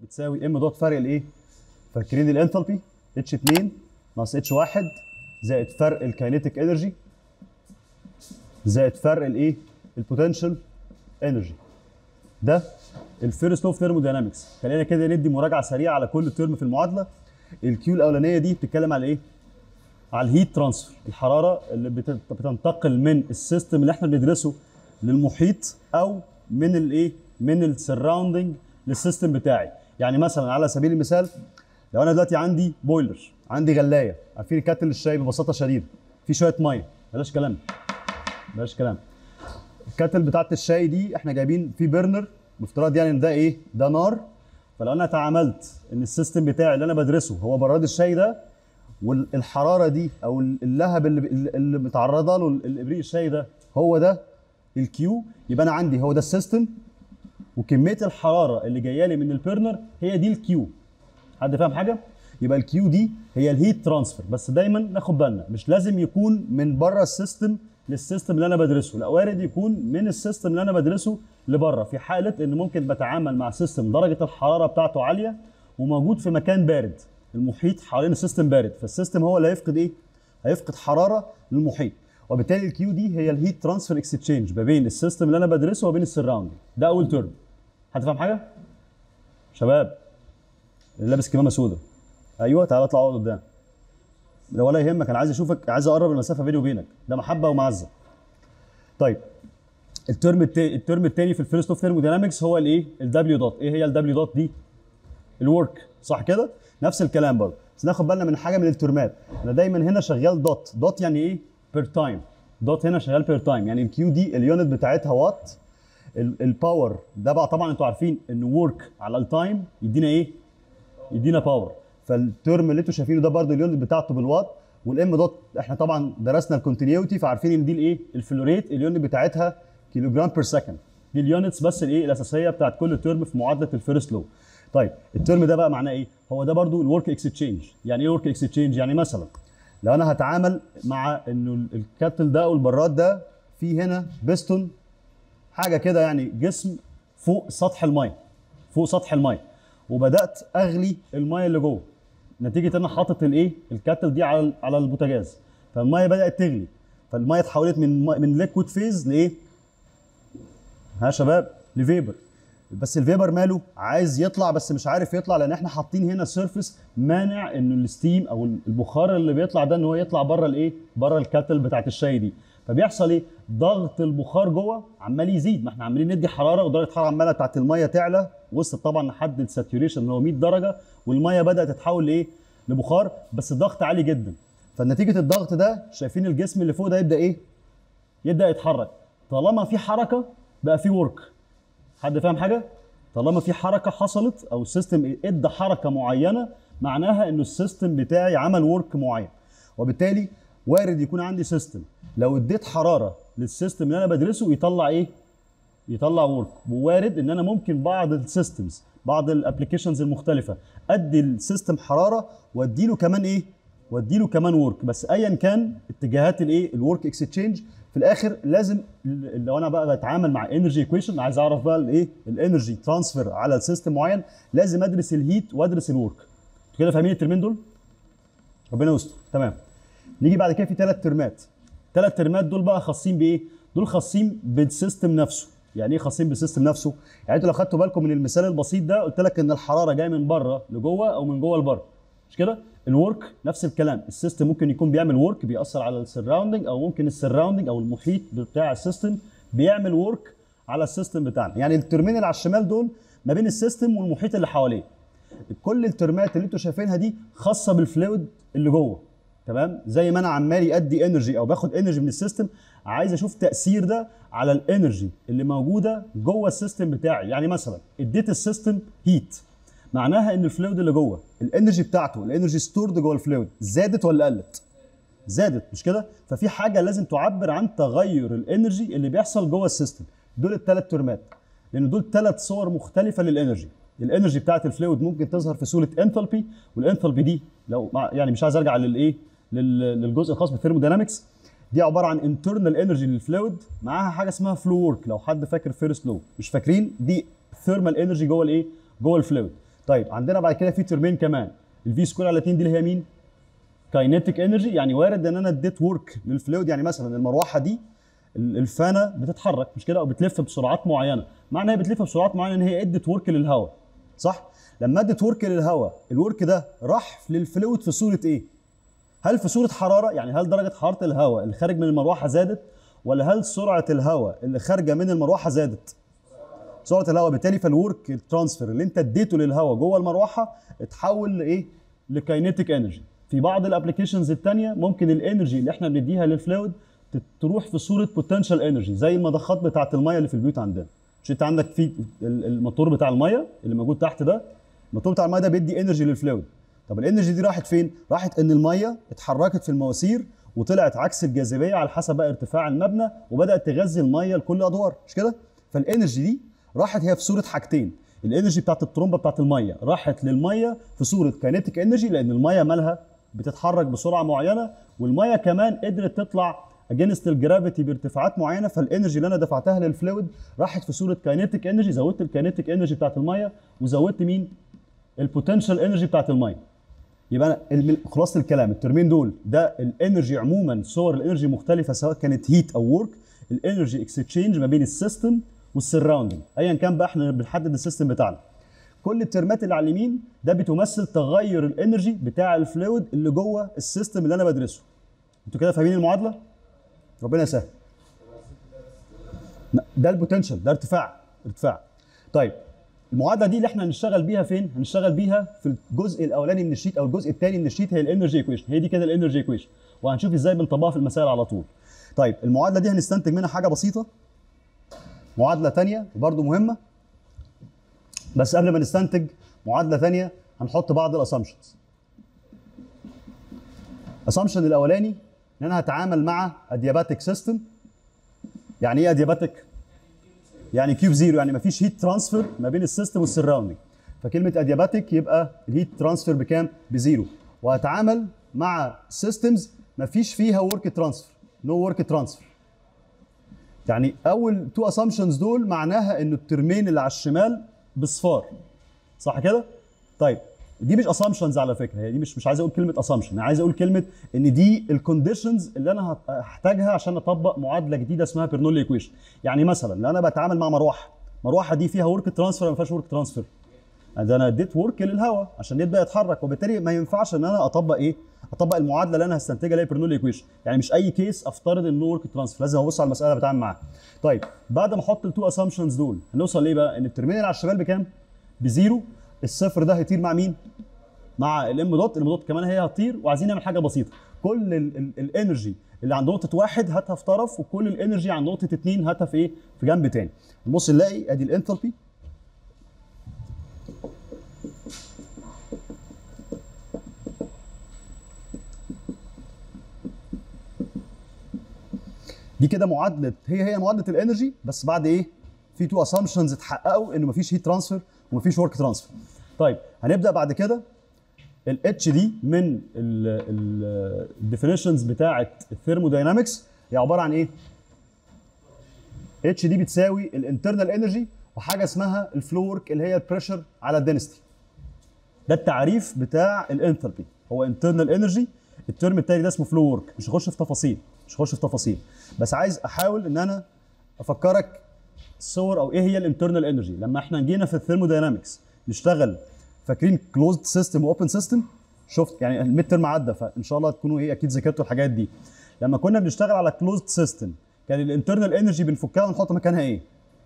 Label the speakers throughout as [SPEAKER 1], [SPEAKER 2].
[SPEAKER 1] بتساوي ام دوت فرق الايه؟ فاكرين الانثالبي اتش 2 ناقص اتش 1 زائد فرق الكاينيتيك انرجي زائد فرق الايه؟ البوتنشال انرجي. ده الفيرست لو اوف ثيرموداينامكس. خلينا كده ندي مراجعه سريعه على كل ترم في المعادله. الكيو الاولانيه دي بتتكلم على ايه؟ على الهيت ترانسفير، الحراره اللي بتنتقل من السيستم اللي احنا بندرسه للمحيط او من الايه؟ من السراوندنج للسيستم بتاعي. يعني مثلا على سبيل المثال لو انا دلوقتي عندي بويلر، عندي غلايه، عارفين كاتل الشاي ببساطه شديده، في شويه ميه، بلاش كلام بلاش كلام. الكاتل بتاعت الشاي دي احنا جايبين في برنر، مفترض يعني ان ده ايه؟ ده نار. فلو انا تعاملت ان السيستم بتاعي اللي انا بدرسه هو براد الشاي ده، والحراره دي او اللهب اللي متعرضه له الابريق الشاي ده هو ده الكيو، يبقى انا عندي هو ده السيستم، وكميه الحراره اللي جايه لي من البرنر هي دي الكيو. حد فاهم حاجه؟ يبقى الكيو دي هي الهيت ترانسفير. بس دايما ناخد بالنا مش لازم يكون من بره السيستم للسيستم اللي انا بدرسه، لا، وارد يكون من السيستم اللي انا بدرسه لبره، في حاله ان ممكن بتعامل مع سيستم درجه الحراره بتاعته عاليه وموجود في مكان بارد، المحيط حوالين السيستم بارد، فالسيستم هو اللي هيفقد ايه؟ هيفقد حراره للمحيط. وبالتالي الكيو دي هي الهيت ترانسفير اكستشينج ما بين السيستم اللي انا بدرسه وبين السراوندنج. ده اول ترم. حد فاهم حاجه؟ شباب اللي لابس كمامه سوداء، ايوه تعالى اطلع اقعد قدام. لا ولا يهمك، انا عايز اشوفك، عايز اقرب المسافه بيني وبينك، ده محبه ومعزه. طيب الترم الثاني في الفيرست اوف ثيرموداينامكس هو الايه؟ الدبليو دوت. ايه هي الدبليو دوت دي؟ الورك، صح كده؟ نفس الكلام برضه، بس ناخد بالنا من حاجه من الترمات. انا دايما هنا شغال دوت، دوت يعني ايه؟ بير تايم. دوت هنا شغال بير تايم، يعني الكيو دي اليونت بتاعتها وات. الباور ده بقى طبعا انتوا عارفين ان ورك على التايم يدينا ايه؟ يدينا باور. فالترم اللي انتوا شايفينه ده برضه اليونت بتاعته بالوات. والام دوت احنا طبعا درسنا الكونتينيوتي فعارفين ان دي الايه؟ الفلوريت اليونت بتاعتها كيلو جرام بير سكند. دي اليونتس بس الايه؟ الاساسيه بتاعت كل ترم في معادله الفيرست لو. طيب الترم ده بقى معناه ايه؟ هو ده برضه الورك اكستشينج. يعني ايه ورك اكستشينج؟ يعني مثلا لو انا هتعامل مع انه الكاتل ده والبراد ده في هنا بيستون، حاجه كده يعني جسم فوق سطح الميه، فوق سطح الميه، وبدات اغلي الميه اللي جوه نتيجه ان انا حاطط الايه؟ الكاتل دي على البوتاجاز، فالميه بدات تغلي، فالميه اتحولت من ليكويد فيز لايه؟ ها يا شباب؟ لفيبر. بس الفيبر ماله؟ عايز يطلع بس مش عارف يطلع، لان احنا حاطين هنا سيرفيس مانع انه الستيم او البخار اللي بيطلع ده ان هو يطلع بره الايه؟ بره الكاتل بتاعت الشاي دي. فبيحصل ايه؟ ضغط البخار جوه عمال يزيد، ما احنا عمالين ندي حراره ودرجه الحراره عماله بتاعت الميه تعلى، وصلت طبعا لحد الساتوريشن اللي هو 100 درجه، والميه بدات تتحول لايه؟ لبخار، بس الضغط عالي جدا. فنتيجه الضغط ده شايفين الجسم اللي فوق ده يبدا ايه؟ يبدا يتحرك. طالما في حركه بقى في ورك. حد فاهم حاجه؟ طالما في حركه حصلت او السيستم ادى حركه معينه معناها انه السيستم بتاعي عمل ورك معين. وبالتالي وارد يكون عندي سيستم لو اديت حراره للسيستم اللي انا بدرسه يطلع ايه؟ يطلع ورك. ووارد ان انا ممكن بعض السيستمز، بعض الابلكيشنز المختلفه ادي السيستم حراره وادي له كمان ايه؟ وادي له كمان ورك. بس ايا كان اتجاهات الايه؟ الورك اكستشينج في الاخر لازم، لو انا بقى بتعامل مع انرجي ايكويشن عايز اعرف بقى الايه؟ الانرجي ترانسفير على سيستم معين، لازم ادرس الهيت وادرس الورك. انتوا كده فاهمين الترمين دول؟ ربنا يستر. تمام. نيجي بعد كده في 3 ترمات. 3 ترمات دول بقى خاصين بايه؟ دول خاصين بالسيستم نفسه. يعني ايه خاصين بالسيستم نفسه؟ يعني انتوا لو خدتوا بالكم من المثال البسيط ده قلت لك ان الحراره جايه من بره لجوه او من جوه لبره. مش كده؟ الورك نفس الكلام، السيستم ممكن يكون بيعمل ورك بيأثر على السراوندنج، او ممكن السراوندنج او المحيط بتاع السيستم بيعمل ورك على السيستم بتاعنا. يعني الترمين اللي على الشمال دول ما بين السيستم والمحيط اللي حواليه. كل الترمات اللي انتوا شايفينها دي خاصه بالفلويد اللي جوه. تمام؟ زي ما انا عمال ادي انرجي او باخد انرجي من السيستم، عايز اشوف تاثير ده على الانرجي اللي موجوده جوه السيستم بتاعي. يعني مثلا اديت السيستم هيت، معناها ان الفلويد اللي جوه الانرجي بتاعته، الانرجي ستورد جوه الفلويد زادت ولا قلت؟ زادت، مش كده؟ ففي حاجه لازم تعبر عن تغير الانرجي اللي بيحصل جوه السيستم. دول الثلاث ترمات، لان دول 3 صور مختلفه للانرجي. الانرجي بتاعت الفلويد ممكن تظهر في صوره انثالبي، والانثالبي دي لو يعني مش عايز ارجع للايه؟ للجزء الخاص بالثيرموداينامكس، دي عباره عن انترنال انرجي للفلويد معاها حاجه اسمها فلو ورك. لو حد فاكر فيرست لو، مش فاكرين؟ دي ثيرمال انرجي جوه الايه؟ جوه الفلويد. طيب عندنا بعد كده في ترمين كمان، الفي سكوير على 2 دي اللي هي مين؟ كاينيتيك انرجي. يعني وارد ان انا اديت ورك للفلويد، يعني مثلا المروحه دي الفانه بتتحرك مش كده او بتلف بسرعات معينه، معنى هي بتلف بسرعات معينه ان هي ادت ورك للهواء، صح؟ لما ادت ورك للهواء، الورك ده راح للفلويد في صوره ايه؟ هل في صوره حراره؟ يعني هل درجه حراره الهواء اللي خارج من المروحه زادت، ولا هل سرعه الهواء اللي خارجه من المروحه زادت؟ سرعه الهواء، بالتالي فالورك الترانسفير اللي انت اديته للهواء جوه المروحه اتحول لايه؟ لكاينيتيك انرجي. في بعض الابلكيشنز الثانيه ممكن الانرجي اللي احنا بنديها للفلويد تروح في صوره بوتنشال انرجي، زي المضخات بتاعه الميه اللي في البيوت عندنا. مش انت عندك في الموتور بتاع الميه اللي موجود تحت ده، الموتور بتاع الميه ده بيدي انرجي للفلويد. طب الانرجي دي راحت فين؟ راحت ان الميه اتحركت في المواسير وطلعت عكس الجاذبيه على حسب بقى ارتفاع المبنى، وبدات تغذي الميه لكل ادوار، مش كده؟ فالانرجي دي راحت هي في صوره حاجتين، الانرجي بتاعت الطرمبه بتاعت الميه راحت للميه في صوره كاينيتيك انرجي، لان الميه مالها بتتحرك بسرعه معينه، والميه كمان قدرت تطلع اجينست الجرافيتي بارتفاعات معينه، فالانرجي اللي انا دفعتها للفلويد راحت في صوره كاينيتيك انرجي. زودت الكاينيتيك انرجي بتاعت الميه وزودت مين؟ البوتنشال انرجي بتاعت الميه. يبقى انا خلاصه الكلام الترمين دول، ده الانرجي عموما، صور الانرجي مختلفه سواء كانت هيت او ورك، الانرجي اكستشينج ما بين السيستم والسراوندنج، ايا كان بقى احنا بنحدد السيستم بتاعنا. كل الترمات اللي على اليمين ده بتمثل تغير الانرجي بتاع الفلويد اللي جوه السيستم اللي انا بدرسه. انتوا كده فاهمين المعادله؟ ربنا يسهل. ده البوتنشال، ده ارتفاع. طيب المعادله دي اللي احنا هنشتغل بيها فين؟ هنشتغل بيها في الجزء الاولاني من الشيت او الجزء الثاني من الشيت، هي الانرجي ايكويشن، هي دي كده الانرجي ايكويشن، وهنشوف ازاي بنطبقها في المسائل على طول. طيب المعادله دي هنستنتج منها حاجه بسيطه، معادله ثانيه وبرده مهمه، بس قبل ما نستنتج معادله ثانيه هنحط بعض الاسامبشنز. الاسامبشن الاولاني ان انا هتعامل مع ادياباتيك سيستم. يعني ايه ادياباتيك؟ يعني كيوب زيرو، يعني مفيش هيت ترانسفير ما بين السيستم والسراوندنج، فكلمه ادياباتيك يبقى الهيت ترانسفير بكام؟ بزيرو. وهتعامل مع سيستمز مفيش فيها ورك ترانسفير، نو ورك ترانسفير. يعني اول تو اسامبشنز دول معناها ان الترمين اللي على الشمال بصفار، صح كده؟ طيب دي مش اسامبشنز على فكره، هي دي مش عايز اقول كلمه اسامبشن، انا عايز اقول كلمه ان دي الكونديشنز اللي انا هحتاجها عشان اطبق معادله جديده اسمها بيرنولي ايكويشن. يعني مثلا لو انا بتعامل مع مروحه دي فيها ورك ترانسفير ولا ما فيهاش ورك ترانسفير؟ ده انا اديت ورك للهواء عشان يبدا يتحرك، وبالتالي ما ينفعش ان انا اطبق المعادله اللي انا هستنتجها اللي هي بيرنولي ايكويشن. يعني مش اي كيس افترض ان ورك ترانسفير، لازم ابص على المساله بتعامل معاها. طيب بعد ما احط التو اسامبشنز دول هنوصل ليه بقى؟ ان الترمين اللي على الشمال بكام؟ بزيرو. الصفر ده هيطير مع مين؟ مع الام دوت، الام دوت كمان هي هتطير. وعايزين نعمل حاجه بسيطه، كل الانرجي اللي عند نقطه واحد هاتها في طرف، وكل الانرجي عند نقطه اثنين هاتها في ايه؟ في جنب تاني. نبص نلاقي ادي الانثالبي، دي كده معادله، هي معادله الانرجي، بس بعد ايه؟ في تو اسامبشنز اتحققوا انه مفيش هيت ترانسفير ومفيش ورك ترانسفير. طيب هنبدا بعد كده الاتش دي من الديفينيشنز بتاعه الثيرموداينامكس هي عباره عن ايه؟ اتش دي بتساوي الانترنال انرجي وحاجه اسمها الفلو ورك اللي هي البريشر على الدنستي. ده التعريف بتاع الانثالبي، هو انترنال انرجي. الترم الثاني ده اسمه فلو ورك، مش هخش في تفاصيل، بس عايز احاول ان انا افكرك الصور او ايه هي الانترنال انرجي. لما احنا جينا في الثيرموداينامكس نشتغل، فاكرين كلوزد سيستم واوبن سيستم؟ شفت يعني الميد ترم عدى، فان شاء الله تكونوا اكيد ذاكرتوا الحاجات دي. لما كنا بنشتغل على كلوزد سيستم كان الانترنال انرجي بنفكها ونحط مكانها ايه؟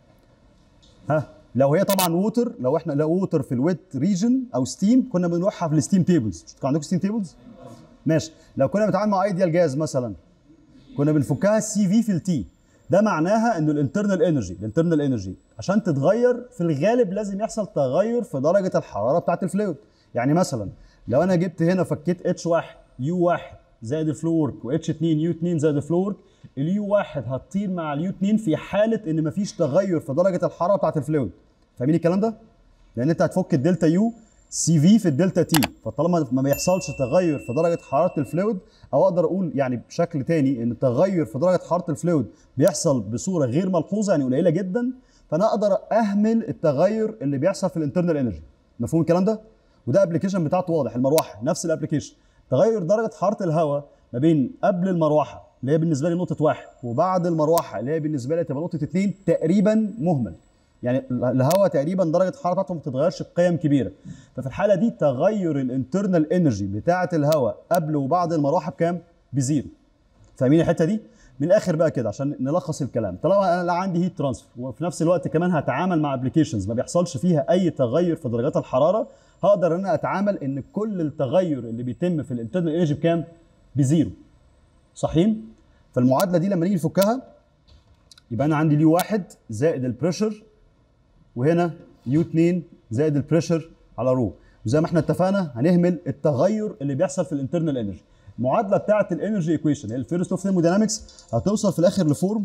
[SPEAKER 1] لو هي طبعا ووتر، لو احنا لو ووتر في الويت ريجن او ستيم كنا بنروحها في الستيم تيبلز. كان عندكم ستيم تيبلز؟ ماشي. لو كنا بنتعامل مع ايديال جاز مثلا كنا بنفكها السي في في التي. ده معناها انه الانترنال انرجي عشان تتغير في الغالب لازم يحصل تغير في درجه الحراره بتاعه الفلويد. يعني مثلا لو انا جبت هنا فكيت اتش 1 يو 1 زائد الفلو ورك واتش 2 يو 2 زائد الفلو ورك، اليو 1 هتطير مع اليو 2 في حاله ان مفيش تغير في درجه الحراره بتاعه الفلويد. فاهمين الكلام ده؟ لان انت هتفك الدلتا يو سي في في الدلتا تي، فطالما ما بيحصلش تغير في درجه حراره الفلويد، او اقدر اقول يعني بشكل تاني ان التغير في درجه حراره الفلويد بيحصل بصوره غير ملحوظه، يعني قليله جدا، فانا اقدر اهمل التغير اللي بيحصل في الانترنال انرجي. مفهوم الكلام ده؟ وده ابلكيشن بتاعته واضح، المروحه نفس الابلكيشن. تغير درجه حراره الهواء ما بين قبل المروحه اللي هي بالنسبه لي نقطه 1 وبعد المروحه اللي هي بالنسبه لي تبقى نقطه 2 تقريبا مهمل. يعني الهواء تقريبا درجه الحراره بتاعته ما بتتغيرش بقيم كبيره. ففي الحاله دي تغير الانترنال انرجي بتاعه الهواء قبل وبعد المروحه بكام؟ بزيرو. فاهمين الحته دي؟ من الاخر بقى كده عشان نلخص الكلام، طالما انا عندي هيت ترانسفير وفي نفس الوقت كمان هتعامل مع ابلكيشنز ما بيحصلش فيها اي تغير في درجات الحراره، هقدر ان انا اتعامل ان كل التغير اللي بيتم في الانترنال انرجي بكام؟ بزيرو. صحيح؟ فالمعادله دي لما نيجي نفكها يبقى انا عندي اليو 1 زائد البريشر، وهنا يو 2 زائد البريشر على رو، وزي ما احنا اتفقنا هنهمل التغير اللي بيحصل في الانترنال انرجي. المعادله بتاعه الانرجي ايكويشن الفيرست اوف ثيرموداينامكس هتوصل في الاخر لفورم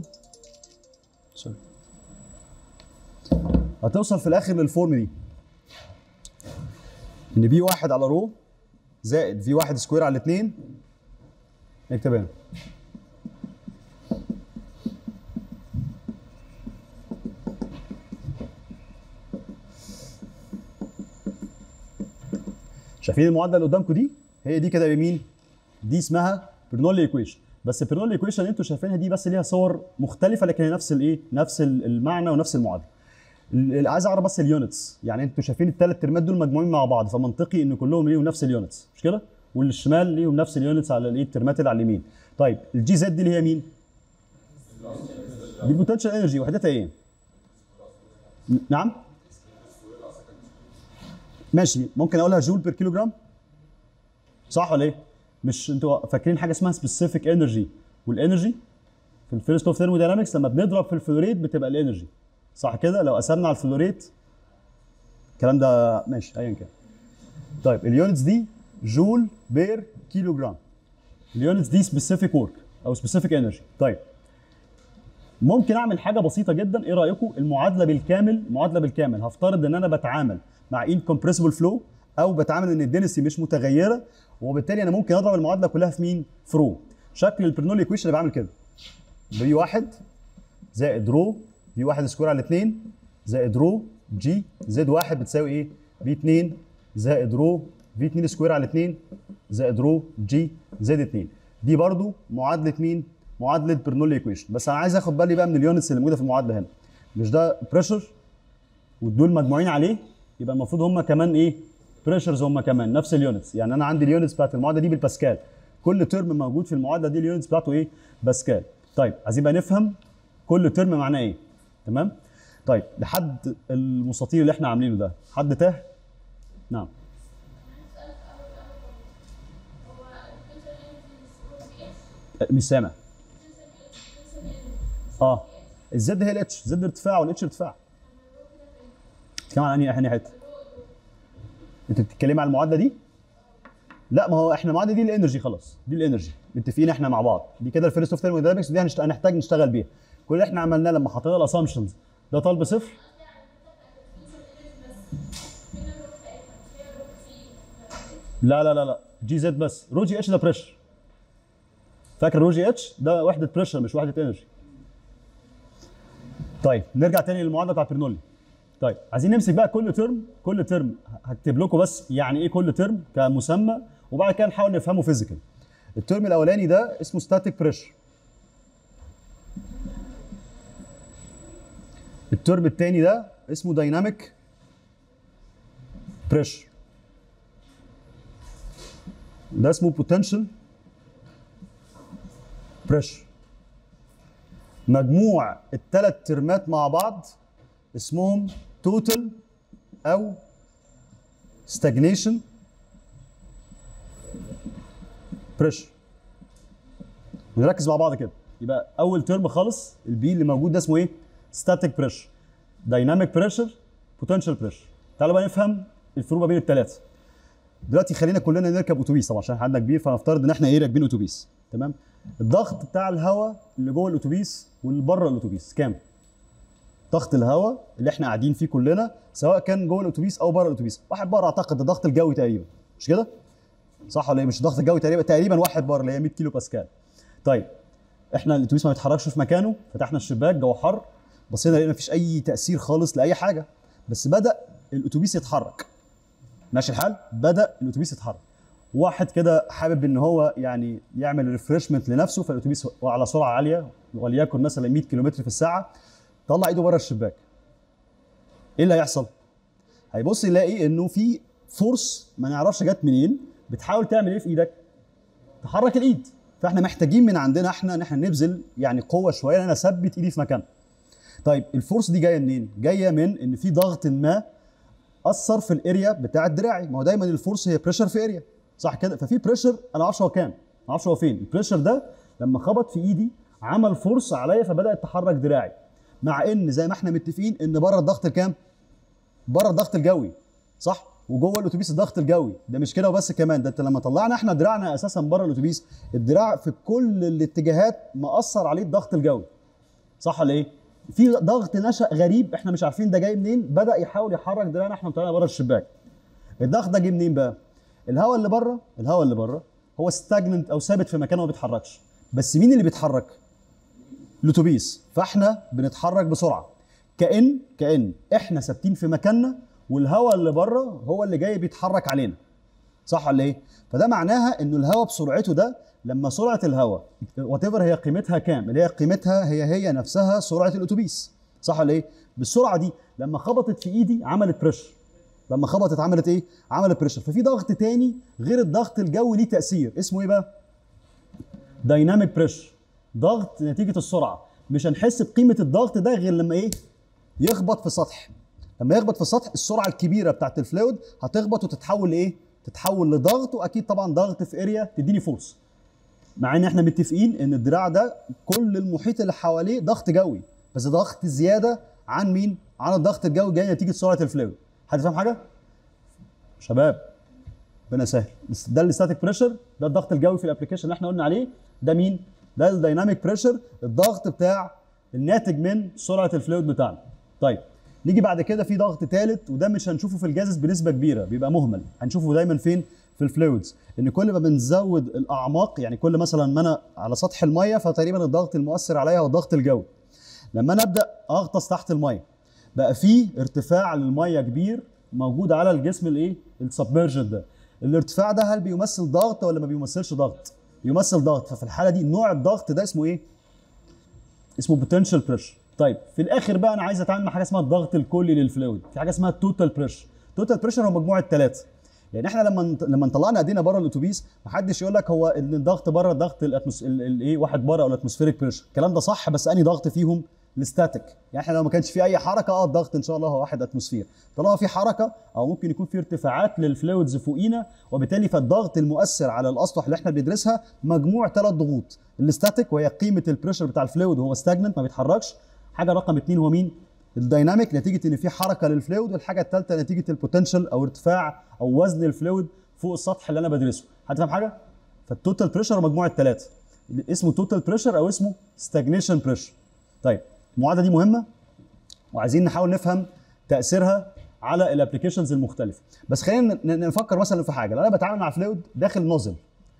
[SPEAKER 1] دي ان في 1 على رو زائد في 1 سكوير على 2. نكتب هنا شايفين المعادله اللي قدامكم دي؟ هي دي كده بمين؟ دي اسمها برنولي ايكويشن. بس برنولي ايكويشن اللي انتوا شايفينها دي بس ليها صور مختلفه لكن هي نفس الايه؟ نفس المعنى ونفس المعادله. عايز اعرف بس اليونتس، يعني انتوا شايفين الثلاث ترمات دول مجموعين مع بعض فمنطقي ان كلهم ليهم نفس اليونتس، مش كده؟ والشمال ليهم نفس اليونتس على الايه؟ الترمات اللي على اليمين. طيب الجي زد دي اللي هي مين؟ دي بوتنشال انرجي، وحدتها ايه؟ نعم؟ ماشي، ممكن اقولها جول بير كيلو جرام؟ صح ولا ايه؟ مش انتوا فاكرين حاجه اسمها سبيسيفيك انرجي والانرجي في الفيرست اوف ثيرموداينامكس لما بنضرب في الفلوريت بتبقى الانرجي، صح كده؟ لو قسمنا على الفلوريت الكلام ده ماشي ايا كان. طيب اليونتس دي جول بير كيلو جرام، اليونتس دي سبيسيفيك ورك او سبيسيفيك انرجي. طيب ممكن اعمل حاجه بسيطه جدا، ايه رايكم؟ المعادله بالكامل هفترض ان انا بتعامل مع انكمبريسبل فلو او بتعامل ان الدنسي مش متغيره، وبالتالي انا ممكن اضرب المعادله كلها في مين؟ في رو. شكل البرنولي ايكويشن اللي بعمل كده في 1 زائد رو في 1 سكوير على 2 زائد رو جي زد 1 بتساوي ايه؟ في 2 زائد رو في 2 سكوير على 2 زائد رو جي زد 2. دي برضو معادله مين؟ معادله برنولي ايكويشن. بس انا عايز اخد بالي بقى من اليونتس اللي موجوده في المعادله هنا. مش ده بريشر ودول مجموعين عليه، يبقى المفروض هم كمان ايه؟ بريشرز هم كمان نفس اليونتس. يعني انا عندي اليونتس بتاعت المعادله دي بالباسكال، كل ترم موجود في المعادله دي اليونتس بتاعته ايه؟ باسكال. طيب عايزين بقى نفهم كل ترم معناه ايه؟ تمام؟ طيب لحد المستطيل اللي احنا عاملينه ده حد تاه؟ نعم. مش سامع. الزد هي الاتش، زد ارتفاع والاتش ارتفاع. بتتكلم عن انهي حته؟ انت بتتكلمي على المعادله دي؟ لا، ما هو احنا المعادله دي الانرجي، خلاص دي الانرجي متفقين احنا مع بعض، دي كده الفيرست اوف ثيرموداينامكس، دي هنحتاج نشتغل بيها. كل اللي احنا عملناه لما حطينا الاسامبشنز ده طالب صفر. لا لا لا لا، جي زد بس، رو جي اتش ده بريشر. فاكر رو جي اتش ده وحده بريشر مش وحده انرجي. طيب نرجع تاني للمعادله بتاعت برنولي. طيب عايزين نمسك بقى كل ترم هكتب لكم بس يعني ايه كل ترم كمسمى، وبعد كده نحاول نفهمه فيزيكال. الترم الاولاني ده اسمه ستاتيك بريشر، الترم الثاني ده اسمه دايناميك بريشر، ده اسمه بوتنشال بريشر. مجموع الثلاث ترمات مع بعض اسمهم توتال او ستاجنيشن بريشر. نركز مع بعض كده. يبقى اول ترم خالص البي اللي موجود ده اسمه ايه؟ ستاتيك بريشر، دايناميك بريشر، بوتنشال بريشر. تعالوا بقى نفهم الفروق ما بين الثلاثه. دلوقتي خلينا كلنا نركب اتوبيس طبعا عشان حدنا كبير، فنفترض ان احنا ايه؟ راكبين اتوبيس، تمام؟ الضغط بتاع الهواء اللي جوه الاتوبيس واللي بره الاتوبيس كام؟ ضغط الهواء اللي احنا قاعدين فيه كلنا سواء كان جوه الاتوبيس او بره الاتوبيس، 1 بار اعتقد، الضغط الجوي تقريبا، مش كده؟ صح ولا ايه؟ مش الضغط الجوي تقريبا 1 بار اللي هي 100 كيلو باسكال. طيب احنا الاتوبيس ما بيتحركش في مكانه، فتحنا الشباك، جو حر، بصينا لقينا مفيش اي تاثير خالص لاي حاجه، بس بدا الاتوبيس يتحرك. ماشي الحال، بدا الاتوبيس يتحرك. واحد كده حابب ان هو يعني يعمل ريفرشمنت لنفسه، فالاتوبيس على سرعه عاليه وليكن مثلا 100 كيلومتر في الساعه، طلع ايده بره الشباك. ايه اللي هيحصل؟ هيبص يلاقي انه في فورس ما نعرفش جت منين بتحاول تعمل ايه في ايدك؟ تحرك الايد. فاحنا محتاجين من عندنا احنا ان احنا نبذل يعني قوه شويه ان انا اثبت ايدي في مكانها. طيب الفورس دي جايه منين؟ جايه من ان في ضغط ما اثر في الاريا بتاع دراعي. ما هو دايما الفورس هي بريشر في اريا، صح كده؟ ففي بريشر انا ما اعرفش هو كام، ما اعرفش هو فين. البريشر ده لما خبط في ايدي عمل فورس عليا فبدات تحرك دراعي. مع ان زي ما احنا متفقين ان بره الضغط الكام؟ بره الضغط الجوي، صح؟ وجوه الاتوبيس الضغط الجوي. ده مش كده وبس، كمان ده انت لما طلعنا احنا دراعنا اساسا بره الاتوبيس، الدراع في كل الاتجاهات مأثر عليه الضغط الجوي، صح ولا ايه؟ في ضغط نشأ غريب احنا مش عارفين ده جاي منين، بدأ يحاول يحرك دراعنا احنا طلعنا بره الشباك. الضغط ده جه منين بقى؟ الهواء اللي بره، الهواء اللي بره هو ستاجننت او ثابت في مكانه ما بيتحركش. بس مين اللي بيتحرك؟ الاتوبيس. فاحنا بنتحرك بسرعه. كأن احنا ثابتين في مكاننا والهواء اللي بره هو اللي جاي بيتحرك علينا. صح ولا ايه؟ فده معناها انه الهواء بسرعته ده، لما سرعه الهواء وات ايفر هي قيمتها كام، اللي هي قيمتها هي نفسها سرعه الاتوبيس، صح ولا ايه؟ بالسرعه دي لما خبطت في ايدي عملت بريشر. لما خبطت عملت ايه؟ عملت بريشر. ففي ضغط تاني غير الضغط الجوي ليه تاثير، اسمه ايه بقى؟ دايناميك بريشر. ضغط نتيجه السرعه. مش هنحس بقيمه الضغط ده غير لما ايه؟ يخبط في سطح. لما يخبط في السطح السرعه الكبيره بتاعت الفلويد هتخبط وتتحول لايه؟ تتحول لضغط، واكيد طبعا ضغط في اريا تديني فورس. مع ان احنا متفقين ان الدراع ده كل المحيط اللي حواليه ضغط جوي، بس ضغط زياده عن مين؟ عن الضغط الجوي جاي نتيجه سرعه الفلويد. حد فاهم حاجه؟ شباب ربنا يسهل. ده الستاتيك بريشر، ده الضغط الجوي في الابلكيشن اللي احنا قلنا عليه. ده مين؟ ده الدايناميك بريشر، الضغط بتاع الناتج من سرعه الفلويد بتاعنا. طيب نيجي بعد كده في ضغط ثالث، وده مش هنشوفه في الجازز بنسبه كبيره، بيبقى مهمل. هنشوفه دايما فين؟ في الفلويدز. ان كل ما بنزود الاعماق، يعني كل مثلا ما انا على سطح الميه فتقريبا الضغط المؤثر عليها هو الضغط الجوي. لما انا ابدا اغطس تحت الميه بقى في ارتفاع للميه كبير موجود على الجسم الايه؟ السبمرجد ده. الارتفاع ده هل بيمثل ضغط ولا ما بيمثلش ضغط؟ بيمثل ضغط. ففي الحاله دي نوع الضغط ده اسمه ايه؟ اسمه بوتنشال بريشر. طيب في الاخر بقى انا عايز اتعامل مع حاجه اسمها الضغط الكلي للفلويد، في حاجه اسمها التوتال بريشر. التوتال بريشر هو مجموعه ثلاثه. يعني احنا لما طلعنا ايدينا بره الاتوبيس محدش يقول لك هو ان الضغط بره الضغط الايه واحد بره او الاتموسفيريك بريشر، الكلام ده صح، بس انهي ضغط فيهم؟ الستاتيك. يعني احنا لو ما كانش في اي حركه الضغط ان شاء الله هو 1 اتموسفير. طالما في حركه او ممكن يكون في ارتفاعات للفلويدز فوقينا، وبالتالي فالضغط المؤثر على الاسطح اللي احنا بندرسها مجموع ثلاث ضغوط. الستاتيك وهي قيمه البريشر بتاع الفلويد وهو ستاجننت ما بيتحركش. حاجه رقم 2 هو مين؟ الدايناميك، نتيجه ان في حركه للفلويد. والحاجه الثالثه نتيجه البوتنشال او ارتفاع او وزن الفلويد فوق السطح اللي انا بدرسه. هتفهم حاجه؟ فالتوتال بريشر مجموعه ثلاثه، اسمه توتال بريشر او اسمه ستاجنيشن بريشر. طيب المعادله دي مهمه وعايزين نحاول نفهم تاثيرها على الابلكيشنز المختلفه. بس خلينا نفكر مثلا في حاجه. لو انا بتعامل مع فلويد داخل نوزل،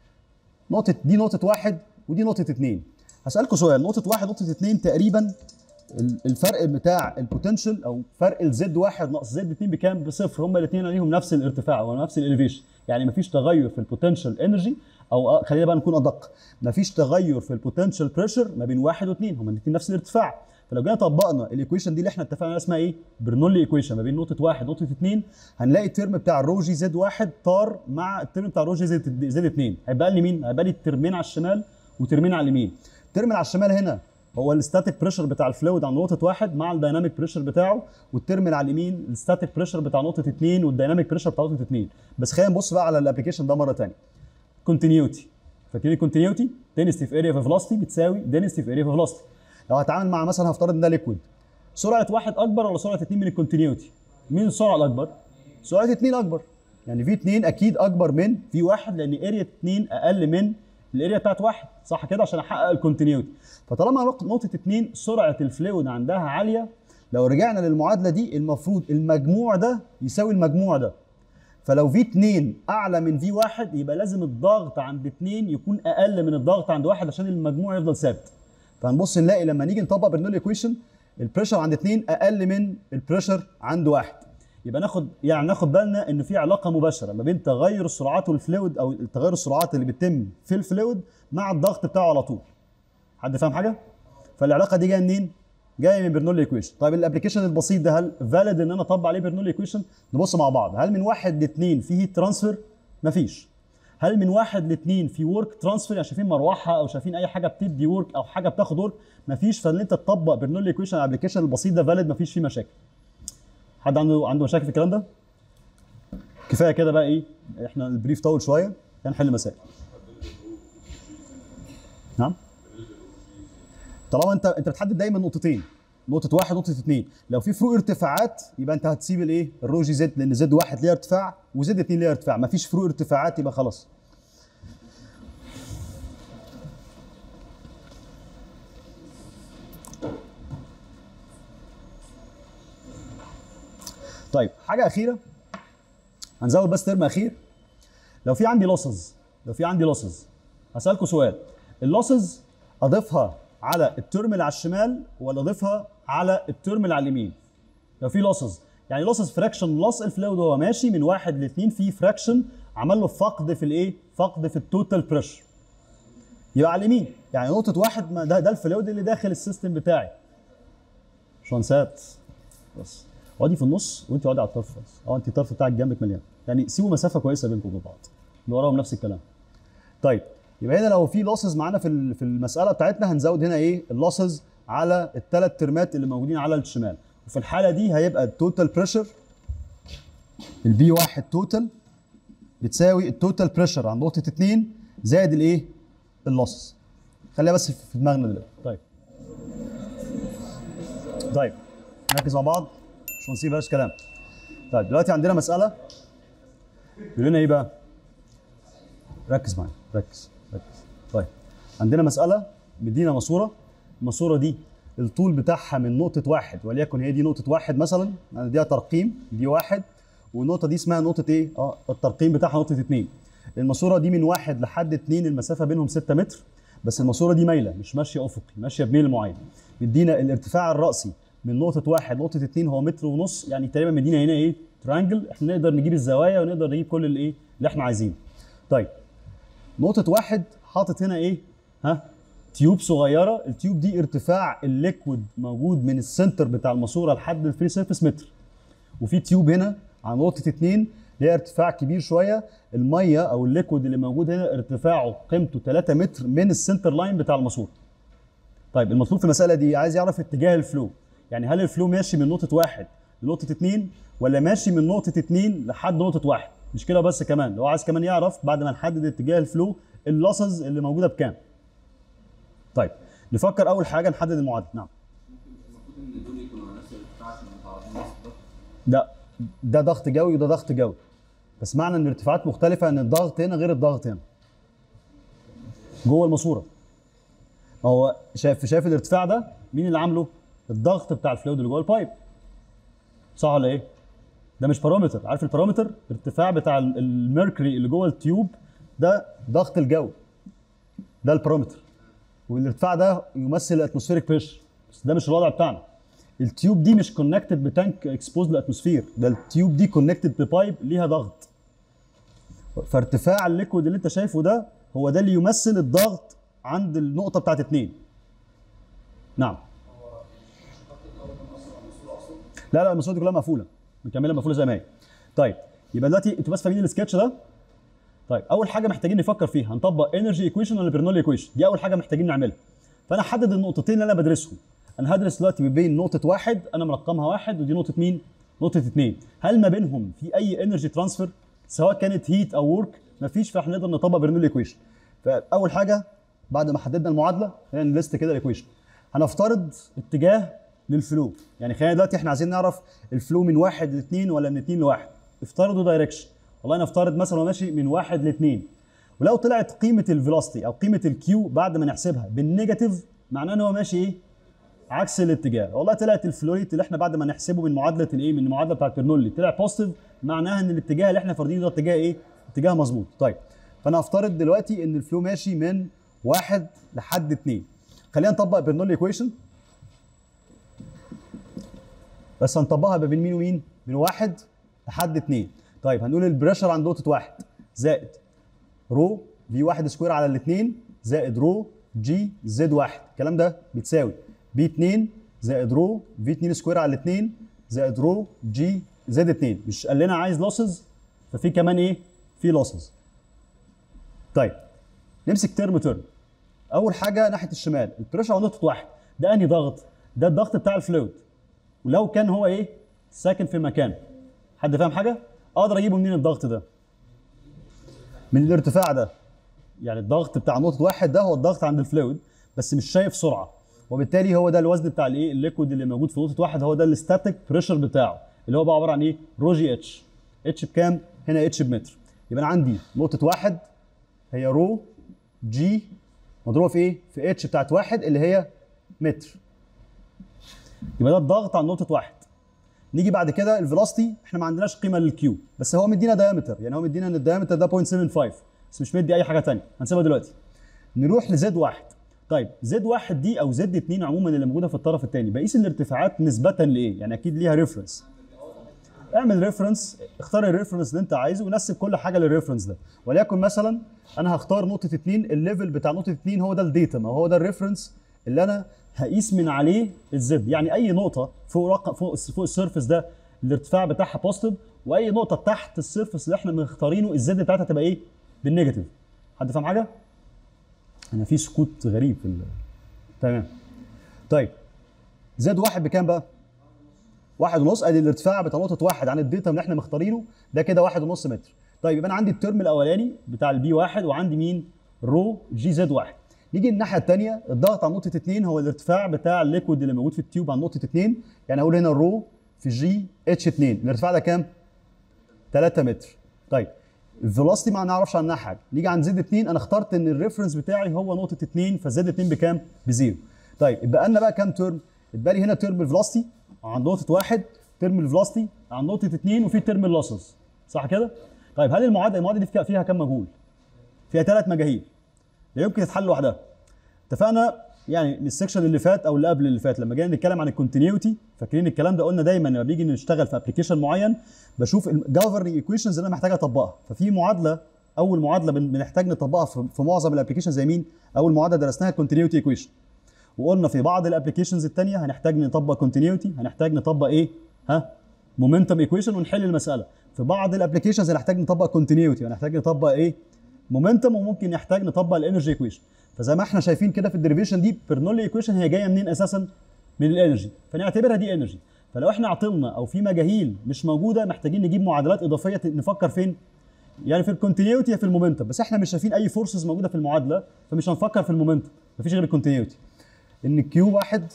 [SPEAKER 1] نقطه دي نقطه واحد ودي نقطه اثنين. هسالكم سؤال، نقطه واحد نقطه اثنين تقريبا الفرق بتاع البوتنشال او فرق الزد واحد ناقص زد 2 بكام؟ بصفر. هما الاثنين عليهم نفس الارتفاع ونفس الاليفيشن، يعني مفيش تغير في البوتنشال انرجي، او خلينا بقى نكون ادق، مفيش تغير في البوتنشال بريشر ما بين واحد واثنين، هما الاثنين نفس الارتفاع. فلو جينا طبقنا الايكويشن دي اللي احنا اتفقنا عليها اسمها ايه؟ برنولي ايكويشن، ما بين نقطه واحد ونقطه اثنين، هنلاقي الترم بتاع الرو جي زد واحد طار مع الترم بتاع الرو جي زد اثنين. هيبقى لي مين؟ هيبقى لي ترمين على الشمال وترمين على اليمين. الترم اللي على الشمال هنا هو الستاتيك بريشر بتاع الفلويد عند نقطه واحد مع الدايناميك بريشر بتاعه، والترم اللي على اليمين الستاتيك بريشر بتاع نقطه اثنين والدايناميك بريشر بتاع نقطه اثنين. بس خلينا نبص بقى على الابلكيشن ده مره ثانيه. كونتينيوتي، فاكرين الكونتينيوتي؟ دينستي في اريا في فيلوسيتي بتساوي دينستي في اريا في فيلوسيتي. لو هتعامل مع مثلا هفترض ان ده ليكويد، سرعه واحد اكبر ولا سرعه اثنين من الكونتينيوتي؟ مين السرعه الاكبر؟ سرعه اثنين اكبر. يعني في اثنين اكيد اكبر من في واحد، لان اريا اثنين اقل من الاريا بتاعت واحد، صح كده؟ عشان احقق الكونتينيوتي. فطالما نقطه اثنين سرعه الفلويد عندها عاليه، لو رجعنا للمعادله دي المفروض المجموع ده يساوي المجموع ده. فلو في 2 اعلى من في 1 يبقى لازم الضغط عند 2 يكون اقل من الضغط عند 1 عشان المجموع يفضل ثابت. فهنبص نلاقي لما نيجي نطبق برنولي ايكويشن البريشر عند 2 اقل من البريشر عند 1. يبقى ناخد بالنا ان في علاقه مباشره ما بين تغير السرعات والفلويد، او تغير السرعات اللي بتتم في الفلويد مع الضغط بتاعه على طول. حد فاهم حاجه؟ فالعلاقه دي جايه منين؟ جايه من برنولي ايكويشن. طيب الابلكيشن البسيط ده هل فاليد ان انا اطبق عليه برنولي ايكويشن؟ نبص مع بعض. هل من 1 ل 2 في هيت ترانسفير؟ مفيش. هل من 1 ل 2 في ورك ترانسفير؟ يعني شايفين مروحه او شايفين اي حاجه بتدي ورك او حاجه بتاخد ورك؟ مفيش. فان انت تطبق برنولي ايكويشن على الابلكيشن البسيط ده فاليد، مفيش فيه مشاكل. حد عنده مشاكل في الكلام ده؟ كفايه كده بقى ايه؟ احنا البريف طول شويه، هنحل مسائل. نعم؟ طالما انت بتحدد دايما نقطتين، نقطه واحد ونقطه اثنين. لو في فروق ارتفاعات يبقى انت هتسيب الايه؟ الرو جي زد، لان زد واحد ليها ارتفاع وزد اثنين ليها ارتفاع. مفيش فروق ارتفاعات يبقى خلاص. طيب حاجه اخيره، هنزود بس ترم اخير. لو في عندي لوسز هسالكم سؤال. اللوسز اضيفها على الترم اللي على الشمال ولا اضيفها على الترم اللي على اليمين؟ لو في لوسز، يعني لوسز فراكشن لوس الفلويد وهو ماشي من 1 ل 2 في فراكشن عمل له فقد في الايه؟ فقد في التوتال بريشر. يبقى على اليمين، يعني نقطه واحد ده الفلويد اللي داخل السيستم بتاعي. شانسات بس اقعدي في النص وانت اقعدي على الطرف بس. انت الطرف بتاعك جنبك مليان، يعني سيبوا مسافه كويسه بينكم وبين بعض. اللي وراهم نفس الكلام. طيب يبقى هنا لو في لوسز معانا في المساله بتاعتنا هنزود هنا ايه؟ اللوسز على الثلاث ترمات اللي موجودين على الشمال. وفي الحاله دي هيبقى التوتال بريشر البي 1 توتال بتساوي التوتال بريشر عند نقطه 2 زائد الايه؟ اللوسز. خليها بس في دماغنا دلوقتي. طيب نركز مع بعض مش هنسيب بلاش كلام. طيب دلوقتي عندنا مساله بيقول لنا ايه بقى؟ ركز معايا، ركز. طيب عندنا مساله مدينا ماسوره. الماسوره دي الطول بتاعها من نقطه واحد، وليكن هي دي نقطه واحد مثلا، اديها ترقيم دي واحد، والنقطه دي اسمها نقطه ايه؟ الترقيم بتاعها نقطه 2. الماسوره دي من واحد لحد 2 المسافه بينهم 6 متر، بس الماسوره دي مايله مش ماشيه افقي، ماشيه بميل معين. مدينا الارتفاع الراسي من نقطه واحد لنقطه 2 هو متر ونص، يعني تقريبا مدينا هنا ايه؟ ترانجل. احنا نقدر نجيب الزوايا ونقدر نجيب كل الايه؟ اللي احنا عايزينه. طيب نقطة واحد حاطط هنا ايه؟ تيوب صغيرة. التيوب دي ارتفاع الليكويد موجود من السنتر بتاع الماسورة لحد الفري سيرفيس متر. وفي تيوب هنا على نقطة 2 ليها ارتفاع كبير شوية. المية أو الليكويد اللي موجود هنا ارتفاعه قيمته 3 متر من السنتر لاين بتاع الماسورة. طيب المطلوب في المسألة دي عايز يعرف اتجاه الفلو. يعني هل الفلو ماشي من نقطة واحد لنقطة 2 ولا ماشي من نقطة 2 لحد نقطة واحد؟ مش كده بس، كمان لو عايز كمان يعرف بعد ما نحدد اتجاه الفلو اللوسز اللي موجوده بكام. طيب نفكر اول حاجه نحدد المعادله. نعم.
[SPEAKER 2] المفروض ان دول يكونوا على نفس الارتفاع عشان متعرضين لنفس الضغط.
[SPEAKER 1] لا، ده ضغط جوي وده ضغط جوي، بس معنى ان الارتفاعات مختلفه ان الضغط هنا غير الضغط هنا جوه الماسوره. هو شايف الارتفاع ده مين اللي عامله؟ الضغط بتاع الفلويد اللي جوه البايب. صح ولا ايه؟ ده مش بارومتر. عارف البارومتر؟ الارتفاع بتاع الميركوري اللي جوه التيوب ده ضغط الجو، ده البارومتر. والارتفاع ده يمثل الاتموسفيريك بريشر، بس ده مش الوضع بتاعنا. التيوب دي مش كونكتد بتانك اكسبوز للاتموسفير، ده التيوب دي كونكتد ببايب ليها ضغط. فارتفاع الليكويد اللي انت شايفه ده هو ده اللي يمثل الضغط عند النقطه بتاعت 2. نعم. لا الماسوره دي كلها مقفوله، مكمله مقفوله زي ما هي. طيب يبقى دلوقتي انتوا بس فاهمين السكتش ده؟ طيب اول حاجه محتاجين نفكر فيها، هنطبق انرجي ايكويشن ولا برنولي ايكويشن؟ دي اول حاجه محتاجين نعملها. فانا احدد النقطتين اللي انا بدرسهم. انا هدرس دلوقتي ما بين نقطه واحد انا مرقمها واحد، ودي نقطه مين؟ نقطه 2. هل ما بينهم في اي انرجي ترانسفير سواء كانت هيت او ورك؟ مفيش، فاحنا نقدر نطبق برنولي ايكويشن. فاول حاجه بعد ما حددنا المعادله خلينا نلست كده الايكويشن. هنفترض اتجاه للفلو، يعني خلينا دلوقتي احنا عايزين نعرف الفلو من 1 ل 2 ولا من 2 ل 1. افترضوا دايركشن. والله نفترض مثلا هو ماشي من 1 ل 2. ولو طلعت قيمه الفيلوسيتي او قيمه الكيو بعد ما نحسبها بالنيجاتيف، معناه ان هو ماشي ايه؟ عكس الاتجاه. والله طلعت الفلو ريت اللي احنا بعد ما نحسبه من معادله الايه؟ من المعادله بتاعت برنولي طلع بوزيتيف، معناها ان الاتجاه اللي احنا فارضينه ده اتجاه ايه؟ اتجاه مظبوط. طيب فانا هفترض دلوقتي ان الفلو ماشي من 1 لحد 2. خلينا نطبق برنولي ايكويشن، بس هنطبقها ما بين مين ومين؟ من 1 لحد 2. طيب هنقول البريشر عند نقطه 1 زائد رو في 1 سكوير على الاثنين زائد رو جي زد 1. الكلام ده بتساوي بي 2 زائد رو في 2 سكوير على الاثنين زائد رو جي زد 2. مش قال لنا عايز لوسز، ففي كمان ايه؟ في لوسز. طيب نمسك ترم ترم. اول حاجه ناحيه الشمال البريشر على نقطه 1 ده انهي ضغط؟ ده الضغط بتاع الفلويد، ولو كان هو ايه؟ ساكن في مكان. حد فاهم حاجه؟ اقدر اجيبه منين الضغط ده؟ من الارتفاع ده. يعني الضغط بتاع نقطه 1 ده هو الضغط عند الفلويد بس مش شايف سرعه، وبالتالي هو ده الوزن بتاع الايه؟ الليكويد اللي موجود في نقطه 1، هو ده الستاتيك بريشر بتاعه اللي هو بقى عباره عن ايه؟ رو جي اتش. اتش بكام؟ هنا اتش بمتر. يبقى انا عندي نقطه 1 هي رو جي مضروبه في ايه؟ في اتش بتاعت 1 اللي هي متر. يبقى ده الضغط على نقطه 1. نيجي بعد كده الفيلوسيتي، احنا ما عندناش قيمه للكيو، بس هو مدينا دايمتر، يعني هو مدينا ان الدايمتر ده 0.75 بس مش مدي اي حاجه ثانيه، هنسيبها دلوقتي. نروح لزد 1. طيب زد 1 دي او زد 2 عموما اللي موجوده في الطرف الثاني بقيس الارتفاعات نسبه لايه؟ يعني اكيد ليها ريفرنس. اعمل ريفرنس، اختار الريفرنس اللي انت عايزه ونسب كل حاجه للريفرنس ده. وليكن مثلا انا هختار نقطه 2، الليفل بتاع نقطه 2 هو ده الديتا، هو ده الريفرنس اللي انا هقيس من عليه الزد. يعني اي نقطه فوق السيرفيس ده الارتفاع بتاعها بوزيتيف، واي نقطه تحت السيرفيس اللي احنا مختارينه الزد بتاعتها تبقى ايه؟ بالنيجاتيف. حد فاهم حاجه؟ انا في سكوت غريب في تمام. طيب زد 1 بكام بقى؟ 1.5. ادي الارتفاع بتاع نقطه 1 عن الداتا اللي احنا مختارينه ده كده 1.5 متر. طيب يبقى انا عندي الترم الاولاني بتاع البي 1 وعندي مين؟ رو جي زد 1. نيجي الناحيه الثانيه الضغط على نقطه 2 هو الارتفاع بتاع الليكويد اللي موجود في التيوب عن نقطه 2، يعني اقول هنا رو في جي اتش 2. الارتفاع ده كام؟ 3 متر. طيب الفيلوسيتي ما نعرفش عنها حاجه. نيجي عند زد 2 انا اخترت ان الريفرنس بتاعي هو نقطه 2 فزد 2 بكام؟ بزيرو. طيب اتبقى لنا بقى كام ترم؟ اتبقى لي هنا ترم الفيلوسيتي عند نقطه 1، ترم الفيلوسيتي عند نقطه 2، وفي ترم اللوسز. صح كده؟ طيب هل المعادله دي فيها كام مجهول؟ فيها 3 مجاهيل لا يمكن تتحل لوحدها. اتفقنا يعني من السكشن اللي فات او اللي قبل اللي فات لما جينا نتكلم عن الكونتينيوتي، فاكرين الكلام ده؟ قلنا دايما لما بيجي نشتغل في ابلكيشن معين بشوف الجوفرنج ايكويشنز اللي انا محتاج اطبقها. ففي معادله، اول معادله بنحتاج نطبقها في معظم الابلكيشن زي مين؟ اول معادله درسناها الكونتينيوتي ايكويشن. وقلنا في بعض الابلكيشنز الثانيه هنحتاج نطبق كونتينيوتي، هنحتاج نطبق ايه؟ مومنتم ايكويشن ونحل المساله. في بعض الابلكيشنز هنحتاج نطبق كونتينيوتي وهنحتاج نطبق ايه؟ مومنتم، وممكن نحتاج نطبق الانرجي ايكويشن. فزي ما احنا شايفين كده في الديريفيشن دي برنولي ايكويشن هي جايه منين اساسا؟ من الانرجي، فنعتبرها دي انرجي. فلو احنا عطلنا او في مجاهيل مش موجوده محتاجين نجيب معادلات اضافيه نفكر فين؟ يعني في الكونتينيوتي يا في المومنتم، بس احنا مش شايفين اي فورسز موجوده في المعادله فمش هنفكر في المومنتم، مفيش غير الكونتينيوتي. ان كيو 1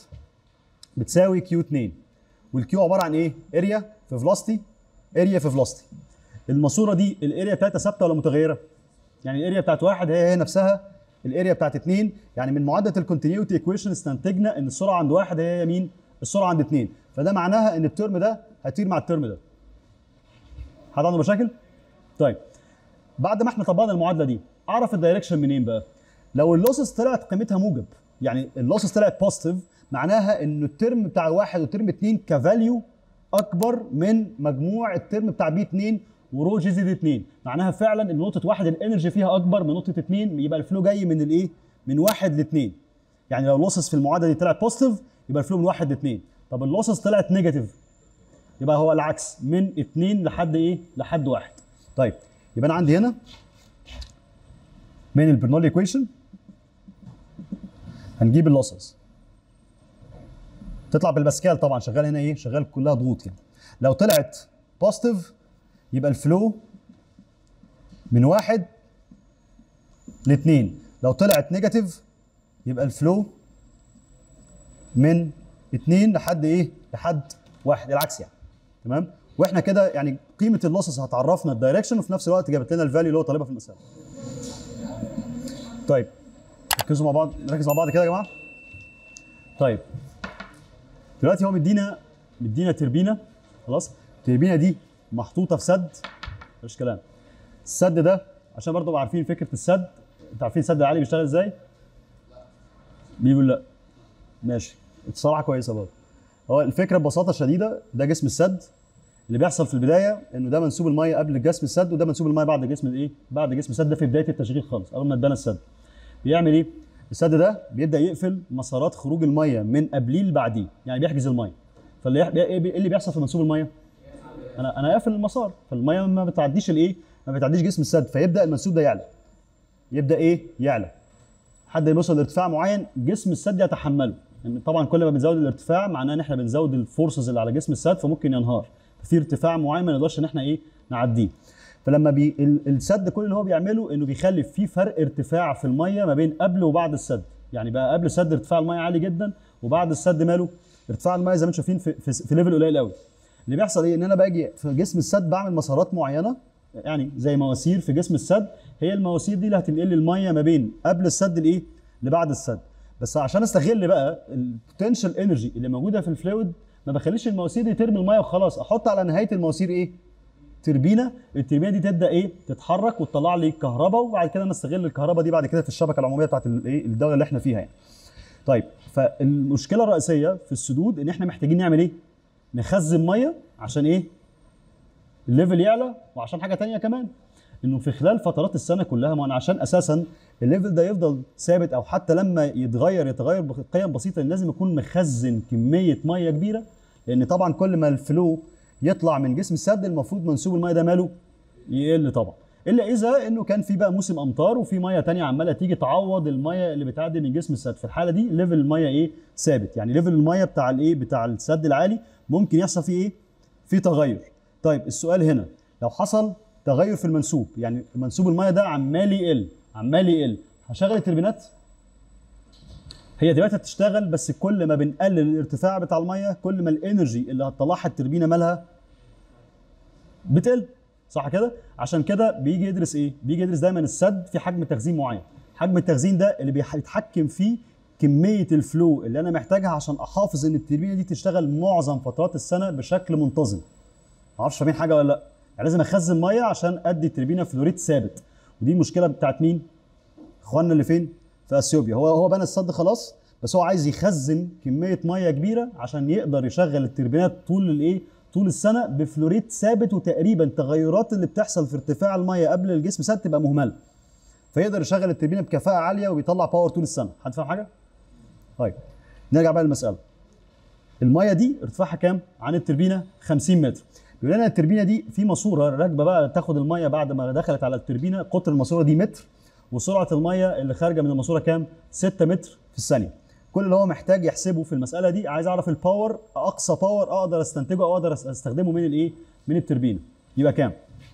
[SPEAKER 1] بتساوي كيو 2، والكيو عباره عن ايه؟ اريا في فيلوسيتي، اريا في فيلوسيتي. الماسوره دي الاريا بتاعتها ثابته ولا متغيره؟ يعني الاريا بتاعت 1 هي نفسها الاريا بتاعت 2. يعني من معادله الكونتينيوتي ايكويشن استنتجنا ان السرعه عند 1 هي مين؟ السرعه عند 2. فده معناها ان الترم ده هيطير مع الترم ده. حد عنده مشاكل؟ طيب بعد ما احنا طبقنا المعادله دي اعرف الدايركشن منين بقى؟ لو اللوسز طلعت قيمتها موجب، يعني اللوسز طلعت بوزيتيف، معناها ان الترم بتاع 1 والترم 2 كفاليو اكبر من مجموع الترم بتاع بي 2 ورو جي زد 2. معناها فعلا ان نقطه 1 الانرجي فيها اكبر من نقطه 2، يبقى الفلو جاي من الايه؟ من 1 ل 2. يعني لو اللوسز في المعادله دي طلعت بوزيتيف يبقى الفلو من 1 ل 2. طب اللوسز طلعت نيجاتيف يبقى هو العكس، من 2 لحد ايه؟ لحد 1. طيب يبقى انا عندي هنا من البرنولي ايكويشن هنجيب اللوسز، تطلع بالباسكال طبعا، شغال هنا ايه؟ شغال كلها ضغوط يعني. لو طلعت بوزيتيف يبقى الفلو من 1 ل 2، لو طلعت نيجاتيف يبقى الفلو من 2 لحد ايه؟ لحد 1، العكس يعني. تمام؟ واحنا كده يعني قيمه اللوسز هتعرفنا الدايركشن وفي نفس الوقت جابت لنا الفاليو اللي هو طالبها في المساله. طيب ركزوا مع بعض، نركز مع بعض كده يا جماعه. طيب دلوقتي هو مدينا تربينه، خلاص؟ التربينه دي محطوطه في سد، مفيش كلام. السد ده عشان برضه نبقى عارفين فكره السد، انتوا عارفين السد العالي بيشتغل ازاي؟ بيقول لا. ماشي، الصراحه كويسه برضه. هو الفكره ببساطه شديده، ده جسم السد، اللي بيحصل في البدايه انه ده منسوب الميه قبل جسم السد، وده منسوب الميه بعد جسم الايه؟ بعد جسم السد. ده في بدايه التشغيل خالص اول ما اتبنى السد. بيعمل ايه؟ السد ده بيبدا يقفل مسارات خروج الميه من قبليه لبعديه، يعني بيحجز الميه. ايه اللي بيحصل في منسوب الميه؟ انا قافل المسار، فالميه ما بتعديش الايه؟ ما بتعديش جسم السد، فيبدا المنسوب ده يعلى. يبدا ايه؟ يعلى لحد ما يوصل لارتفاع معين جسم السد يتحمله. يعني طبعا كل ما بنزود الارتفاع معناه ان احنا بنزود الفورسز اللي على جسم السد، فممكن ينهار. في ارتفاع معين ما نقدرش ان احنا ايه؟ نعديه. فلما السد كل اللي هو بيعمله انه بيخلي في فرق ارتفاع في الميه ما بين قبل وبعد السد. يعني بقى قبل السد ارتفاع الميه عالي جدا، وبعد السد ماله؟ ارتفاع الميه زي ما انتم شايفين في ليفل قليل قوي. اللي بيحصل ايه؟ ان انا باجي في جسم السد بعمل مسارات معينه، يعني زي مواسير في جسم السد. هي المواسير دي اللي هتنقل لي الميه ما بين قبل السد لايه؟ لبعد السد. بس عشان استغل بقى البوتنشال انرجي اللي موجوده في الفلويد، ما بخليش المواسير دي ترمي الميه وخلاص، احط على نهايه المواسير ايه؟ تربينه. التربينه دي تبدا ايه؟ تتحرك وتطلع لي كهرباء، وبعد كده انا استغل الكهرباء دي بعد كده في الشبكه العموميه بتاعت الايه؟ الدوله اللي احنا فيها يعني. طيب، فالمشكله الرئيسيه في السدود ان احنا محتاجين نعمل ايه؟ نخزن ميه عشان ايه؟ الليفل يعلى، وعشان حاجه ثانيه كمان، انه في خلال فترات السنه كلها، ما انا عشان اساسا الليفل ده يفضل ثابت او حتى لما يتغير بقيم بسيطه، لازم يكون مخزن كميه ميه كبيره. لان طبعا كل ما الفلو يطلع من جسم السد المفروض منسوب الميه ده ماله؟ يقل طبعا، الا اذا انه كان في بقى موسم امطار وفي ميه ثانيه عماله تيجي تعوض الميه اللي بتعدي من جسم السد. في الحاله دي ليفل الميه ايه؟ ثابت. يعني ليفل الميه بتاع الايه؟ بتاع السد العالي ممكن يحصل فيه ايه؟ في تغير. طيب السؤال هنا، لو حصل تغير في المنسوب، يعني منسوب الميه ده عمال يقل عمال يقل، هشغل التربينات؟ هي دلوقتي هتشتغل، بس كل ما بنقلل الارتفاع بتاع الميه كل ما الانرجي اللي هتطلعها التربينه مالها؟ بتقل، صح كده؟ عشان كده بيجي يدرس ايه؟ بيجي يدرس دايما السد في حجم تخزين معين. حجم التخزين ده اللي بيتحكم فيه كميه الفلو اللي انا محتاجها عشان احافظ ان التربينه دي تشتغل معظم فترات السنه بشكل منتظم. معرفش فاهمين حاجه ولا لا؟ يعني لازم اخزن ميه عشان ادي التربينه فلو ريت ثابت. ودي المشكله بتاعت مين؟ اخواننا اللي فين؟ في اثيوبيا. هو بنى السد خلاص، بس هو عايز يخزن كميه ميه كبيره عشان يقدر يشغل التربينات طول الايه؟ طول السنه بفلوريت ثابت، وتقريبا التغيرات اللي بتحصل في ارتفاع الميه قبل الجسم السد تبقى مهمله. فيقدر يشغل التربينه بكفاءه عاليه وبيطلع باور طول السنه. حد فاهم حاجه؟ طيب نرجع بقى للمساله. الميه دي ارتفاعها كام عن التربينه؟ 50 متر. بيقول لنا التربينه دي في ماسوره راكبه بقى تاخد الميه بعد ما دخلت على التربينه، قطر الماسوره دي متر، وسرعه الميه اللي خارجه من الماسوره كام؟ 6 متر في الثانيه. كل اللي هو محتاج يحسبه في المساله دي، عايز اعرف الباور، اقصى باور اقدر استنتجه او اقدر استخدمه من الايه؟ من التربينه. يبقى كام؟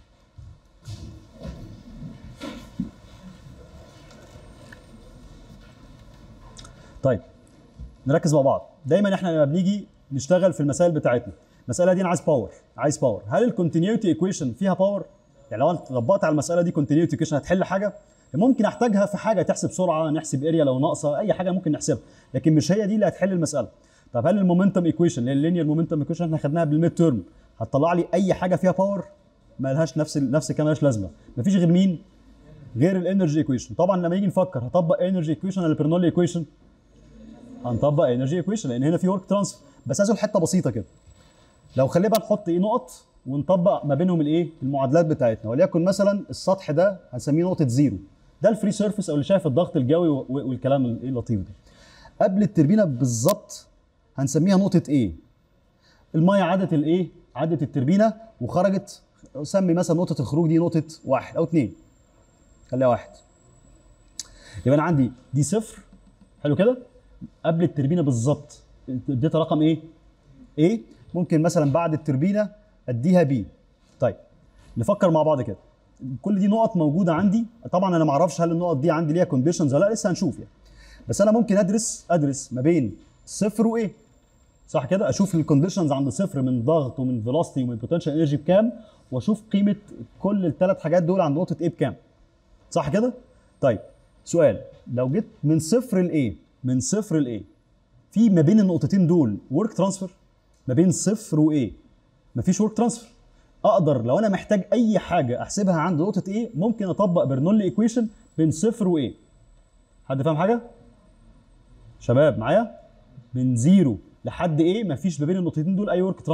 [SPEAKER 1] طيب نركز مع بعض. دايما احنا لما بنيجي نشتغل في المسائل بتاعتنا، المساله دي انا عايز باور. هل الكونتينيوتي ايكويشن فيها باور؟ يعني لو انت طبقت على المساله دي كونتينيوتي ايكويشن هتحل حاجه؟ ممكن احتاجها في حاجه تحسب سرعه، نحسب اريا لو ناقصه، اي حاجه ممكن نحسبها، لكن مش هي دي اللي هتحل المساله. طب هل المومنتم ايكويشن اللي هي اللينير مومنتم ايكويشن احنا خدناها بالميد تيرم هتطلع لي اي حاجه فيها باور؟ ما لهاش نفس كمان مالهاش لازمه. مفيش غير مين؟ غير الانرجي ايكويشن. طبعا لما نيجي نفكر هطبق انرجي ايكويشن ولا برنولي ايكويشن؟ هنطبق انرجي ايكويشن، لان هنا في ورك ترانسفير. بس عايزه حته بسيطه كده. لو خلينا بقى نحط ايه؟ نقط ونطبق ما بينهم الايه؟ المعادلات بتاعتنا. وليكن مثلا السطح ده هنسميه نقطه زيرو، ده الفري سيرفيس او اللي شايف الضغط الجوي والكلام الايه اللطيف ده. قبل التربينه بالظبط هنسميها نقطه ايه؟ الميه عدت الايه؟ عدت التربينه وخرجت. سمي مثلا نقطه الخروج دي نقطه 1 أو 2، خليها 1. يبقى انا عندي دي صفر، حلو كده؟ قبل التربينه بالظبط اديتها رقم ايه؟ ايه؟ ممكن مثلا بعد التربينه اديها بي. طيب نفكر مع بعض كده. كل دي نقط موجوده عندي، طبعا انا ما اعرفش هل النقط دي عندي ليها كونديشنز ولا لا، لسه هنشوف يعني. بس انا ممكن ادرس ما بين صفر وايه؟ صح كده؟ اشوف الكونديشنز عند صفر من ضغط ومن فيلوسيتي ومن بوتنشال انرجي بكام، واشوف قيمه كل الثلاث حاجات دول عند نقطه ايه بكام. صح كده؟ طيب سؤال، لو جيت من صفر لايه؟ من صفر لايه؟ في ما بين النقطتين دول ورك ترانسفير؟ ما بين صفر وايه؟ مفيش ورك ترانسفير. اقدر لو انا محتاج اي حاجه احسبها عند نقطه ايه ممكن اطبق برنولي ايكويشن بين صفر وايه. حد فاهم حاجه؟ شباب معايا؟ من زيرو لحد ايه مفيش ما بين النقطتين دول اي ورك ترانسفير.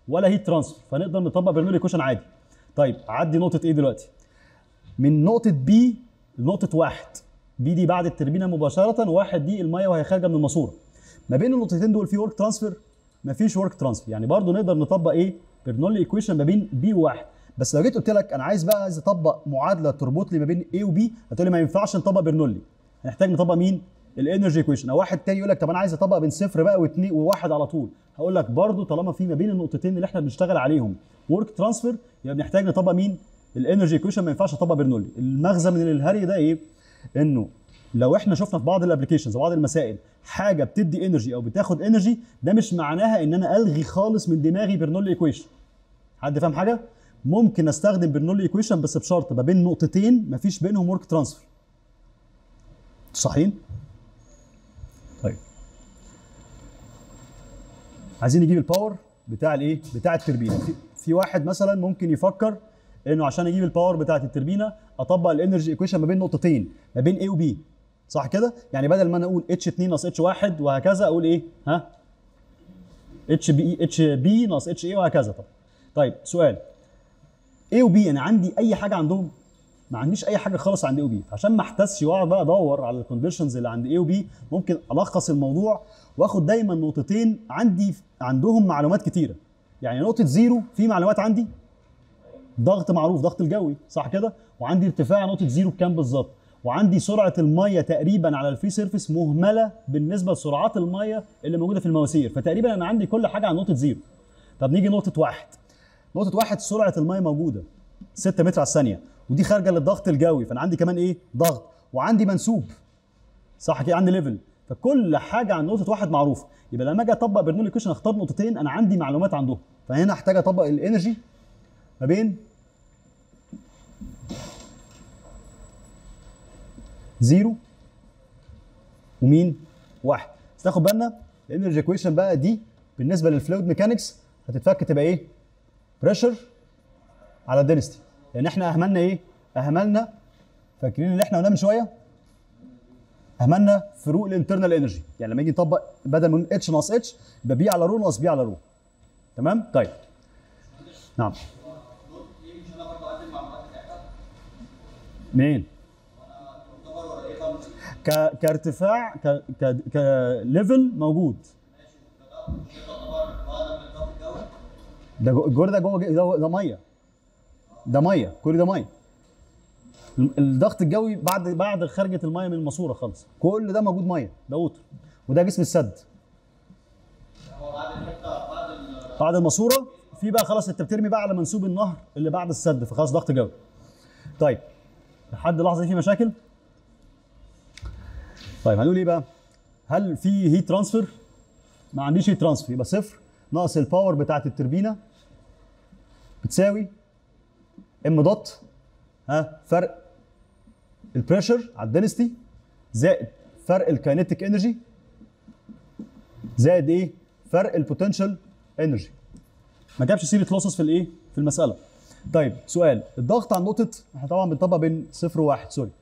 [SPEAKER 1] ولا هيت ترانسفير، فنقدر نطبق برنولي ايكويشن عادي. طيب عدي نقطه ايه دلوقتي؟ من نقطه بي لنقطه واحد، بي دي بعد التربينه مباشره، واحد دي الميه وهي خارجه من الماسوره. ما بين النقطتين دول في ورك ترانسفير؟ مفيش ورك ترانسفير، يعني برضو نقدر نطبق ايه؟ برنولي ايكويشن ما بين بي وواحد. بس لو جيت قلت لك انا عايز اطبق معادله تربط لي ما بين A وB، هتقول لي ما ينفعش نطبق برنولي، هنحتاج نطبق مين؟ الانرجي ايكويشن. او واحد تاني يقول لك طب انا عايز اطبق بين صفر بقى واثنين وواحد على طول، هقول لك برضو طالما في ما بين النقطتين اللي احنا بنشتغل عليهم ورك ترانسفير، يبقى بنحتاج نطبق مين؟ الانرجي ايكويشن، ما ينفعش اطبق برنولي. المغزى من الهري ده ايه؟ انه لو احنا شفنا في بعض الابلكيشنز وبعض المسائل حاجه بتدي انرجي او بتاخد انرجي، ده مش معناها ان انا الغي خالص من دماغي برنولي ايكويشن. حد فاهم حاجه؟ ممكن استخدم برنولي ايكويشن بس بشرط ما بين نقطتين مفيش بينهم ورك ترانسفير. صحيح؟ طيب عايزين نجيب الباور بتاع الايه؟ بتاع التربينه. في واحد مثلا ممكن يفكر انه عشان اجيب الباور بتاعه التربينه اطبق الانرجي ايكويشن ما بين نقطتين، ما بين A و B. صح كده؟ يعني بدل ما انا اقول H2 ناقص H1 وهكذا، اقول ايه؟ ها؟ HB ناقص HA وهكذا. طيب سؤال، A و B انا عندي اي حاجه عندهم؟ ما عنديش اي حاجه خالص عند A و B، عشان ما احتسش واقعد بقى ادور على الكونديشنز اللي عند A و B، ممكن الخص الموضوع واخد دايما نقطتين عندهم معلومات كتيره. يعني نقطه زيرو في معلومات عندي، ضغط معروف، ضغط الجوي، صح كده؟ وعندي ارتفاع نقطه زيرو بكام بالظبط، وعندي سرعه الميه تقريبا على الفري سيرفيس مهمله بالنسبه لسرعات الميه اللي موجوده في المواسير، فتقريبا انا عندي كل حاجه عن نقطه زيرو. طب نيجي نقطه واحد. نقطه واحد سرعه الميه موجوده 6 متر على الثانيه، ودي خارجه للضغط الجوي، فانا عندي كمان ايه؟ ضغط، وعندي منسوب، صح كده؟ عندي ليفل، فكل حاجه عن نقطه واحد معروفه. يبقى لما اجي اطبق برنولي ايكويشن اختار نقطتين انا عندي معلومات عندهم، فهنا احتاج اطبق الانرجي ما بين زيرو ومين؟ واحد. بس تاخد بالنا الانرجي ايكويشن بقى دي بالنسبه للفلويد ميكانكس هتتفك تبقى ايه؟ بريشر على دينستي، لان احنا اهملنا ايه؟ اهملنا، فاكرين اللي احنا قلناه من شويه؟ اهملنا فروق الانترنال انرجي، يعني لما يجي نطبق بدل ما نقول اتش ناقص اتش يبقى بي على رو ناقص بي على رو. تمام؟ طيب نعم. منين؟ كارتفاع كليفل موجود. ده الجور ده جوه، ده ميه، ده ميه، كل ده ميه. الضغط الجوي بعد خرجه الميه من الماسوره خالص، كل ده موجود ميه، ده ووتر، وده جسم السد. بعد الماسوره في بقى خلاص انت بترمي بقى على منسوب النهر اللي بعد السد، فخلاص ضغط جوي. طيب لحد اللحظه دي في مشاكل؟ طيب هنقول ايه بقى؟ هل في هيت ترانسفير؟ ما عنديش هيت ترانسفير، يبقى صفر ناقص الباور بتاعت التربينه بتساوي ام دوت فرق البريشر على الدنستي زائد فرق الكاينيتيك انرجي زائد ايه؟ فرق البوتنشال انرجي. ما جابش سيره لوسس في الايه؟ في المساله. طيب سؤال، الضغط عن نقطه، احنا طبعا بنطبق بين صفر وواحد، سوري.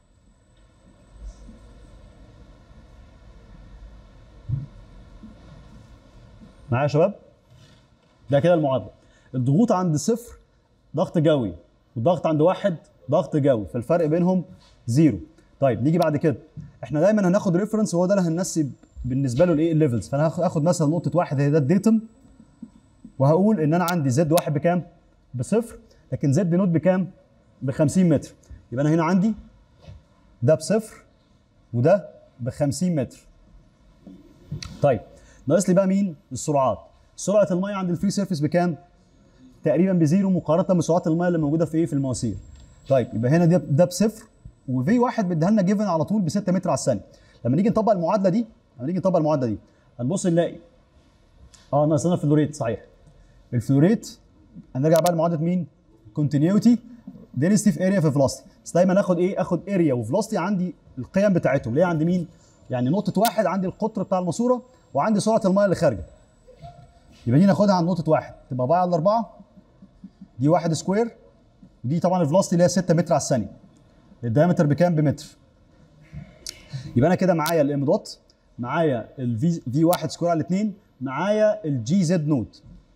[SPEAKER 1] معايا يا شباب؟ ده كده المعادله. الضغوط عند صفر ضغط جوي، والضغط عند واحد ضغط جوي، فالفرق بينهم زيرو. طيب نيجي بعد كده، احنا دايما هناخد ريفرنس وهو ده اللي هننسب بالنسبه له الايه؟ الليفلز. فانا هاخد مثلا نقطه واحد هي ده الديتم، وهقول ان انا عندي زد واحد بكام؟ بصفر، لكن زد نوت بكام؟ ب 50 متر. يبقى انا هنا عندي ده بصفر وده ب 50 متر. طيب ناقص لي بقى مين؟ السرعات. سرعه الميه عند الفري سيرفيس بكام؟ تقريبا بزيرو مقارنه بسرعات الميه اللي موجوده في ايه؟ في المواسير. طيب يبقى هنا ده بصفر، وفي واحد مديها لنا جيفن على طول ب 6 متر على الثانيه. لما نيجي نطبق المعادله دي، هنبص نلاقي ناقص لنا الفلوريت. صحيح، الفلوريت هنرجع بقى لمعادله مين؟ كونتينيوتي دينستي في اريا في فيلوسيتي. بس دايما اخد ايه؟ اخد اريا وفيلوسيتي عندي القيم بتاعتهم اللي هي عند مين؟ يعني نقطه واحد عندي القطر بتاع الماسوره وعندي سرعه الميه اللي خارجه. يبقى دي ناخدها عند نقطه واحد تبقى باي على 4، دي 1 سكوير، ودي طبعا الفيلوسيتي اللي هي 6 متر على الثانيه. الدايمتر بكام؟ بمتر. يبقى انا كده معايا الام دوت، معايا الفي 1 سكوير على 2، معايا الجي زد نوت.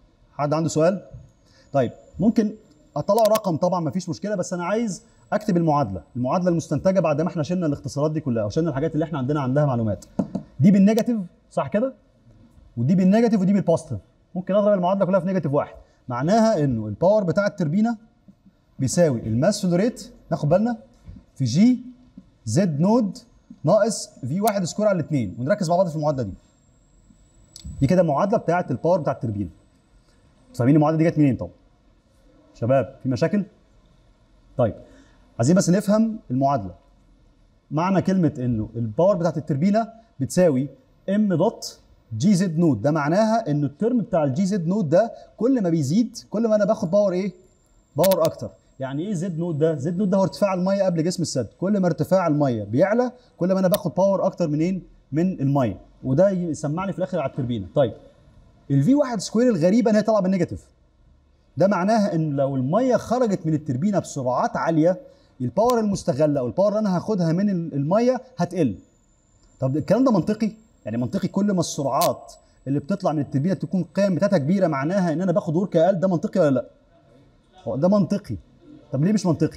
[SPEAKER 1] حد عنده سؤال؟ طيب ممكن اطلع رقم طبعا مفيش مشكله، بس انا عايز اكتب المعادله المستنتجه بعد ما احنا شلنا الاختصارات دي كلها وشلنا الحاجات اللي احنا عندها معلومات. دي بالنيجاتيف صح كده؟ ودي بالنيجاتيف ودي بالبوزيتيف. ممكن اضرب المعادله كلها في نيجاتيف واحد، معناها انه الباور بتاع التربينه بيساوي الماس فلو ريت، ناخد بالنا، في جي زد نود ناقص في 1 سكوير على الاثنين، ونركز مع بعض في المعادله دي. دي كده المعادله بتاعه الباور بتاع التربينه. فاهمين المعادله دي جت منين طبعا؟ شباب في مشاكل؟ طيب عايزين بس نفهم المعادله. معنى كلمه انه الباور بتاعت التربينه بتساوي ام دوت جي زد نود، ده معناها انه الترم بتاع الجي زد نود ده كل ما بيزيد كل ما انا باخد باور ايه؟ باور اكتر. يعني ايه زد نود ده؟ زد نود ده هو ارتفاع الميه قبل جسم السد، كل ما ارتفاع الميه بيعلى كل ما انا باخد باور اكتر منين؟ من الميه، وده يسمعني في الاخر على التربينه. طيب الفي 1 سكوير الغريبه ان هي طالعه بالنيجاتيف، ده معناها ان لو الميه خرجت من التربينه بسرعات عاليه الباور المستغله او الباور اللي انا هاخدها من الميه هتقل. طب الكلام ده منطقي؟ يعني منطقي كل ما السرعات اللي بتطلع من التربينه تكون القيم بتاعتها كبيره معناها ان انا باخد ورك اقل، ده منطقي ولا لا؟ هو ده منطقي. طب ليه مش منطقي؟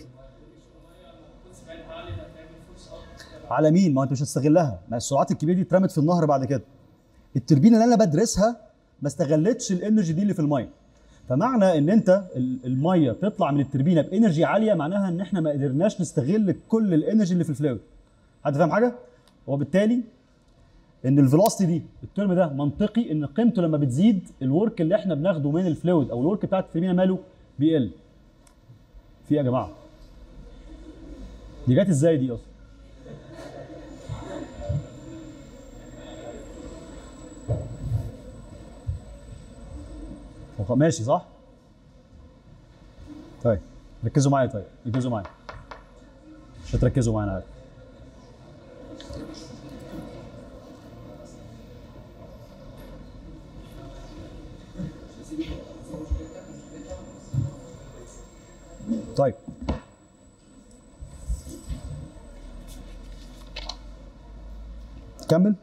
[SPEAKER 1] على مين؟ ما انت مش هتستغلها، ما السرعات الكبيره دي اترمت في النهر بعد كده. التربينه اللي انا بدرسها ما استغلتش الانرجي دي اللي في الميه. فمعنى ان انت الميه تطلع من التربينه بانرجي عاليه معناها ان احنا ما قدرناش نستغل كل الانرجي اللي في الفلويد. حد فاهم حاجه؟ وبالتالي ان الفيلوسيتي دي الترم ده منطقي ان قيمته لما بتزيد الورك اللي احنا بناخده من الفلويد او الورك بتاعت التربينه ماله بيقل. في ايه يا جماعه؟ دي جت ازاي دي اصلا؟ ماشي صح؟ طيب ركزوا معايا، طيب ركزوا معايا. مش هتركزوا معايا انا عارف. طيب كمل.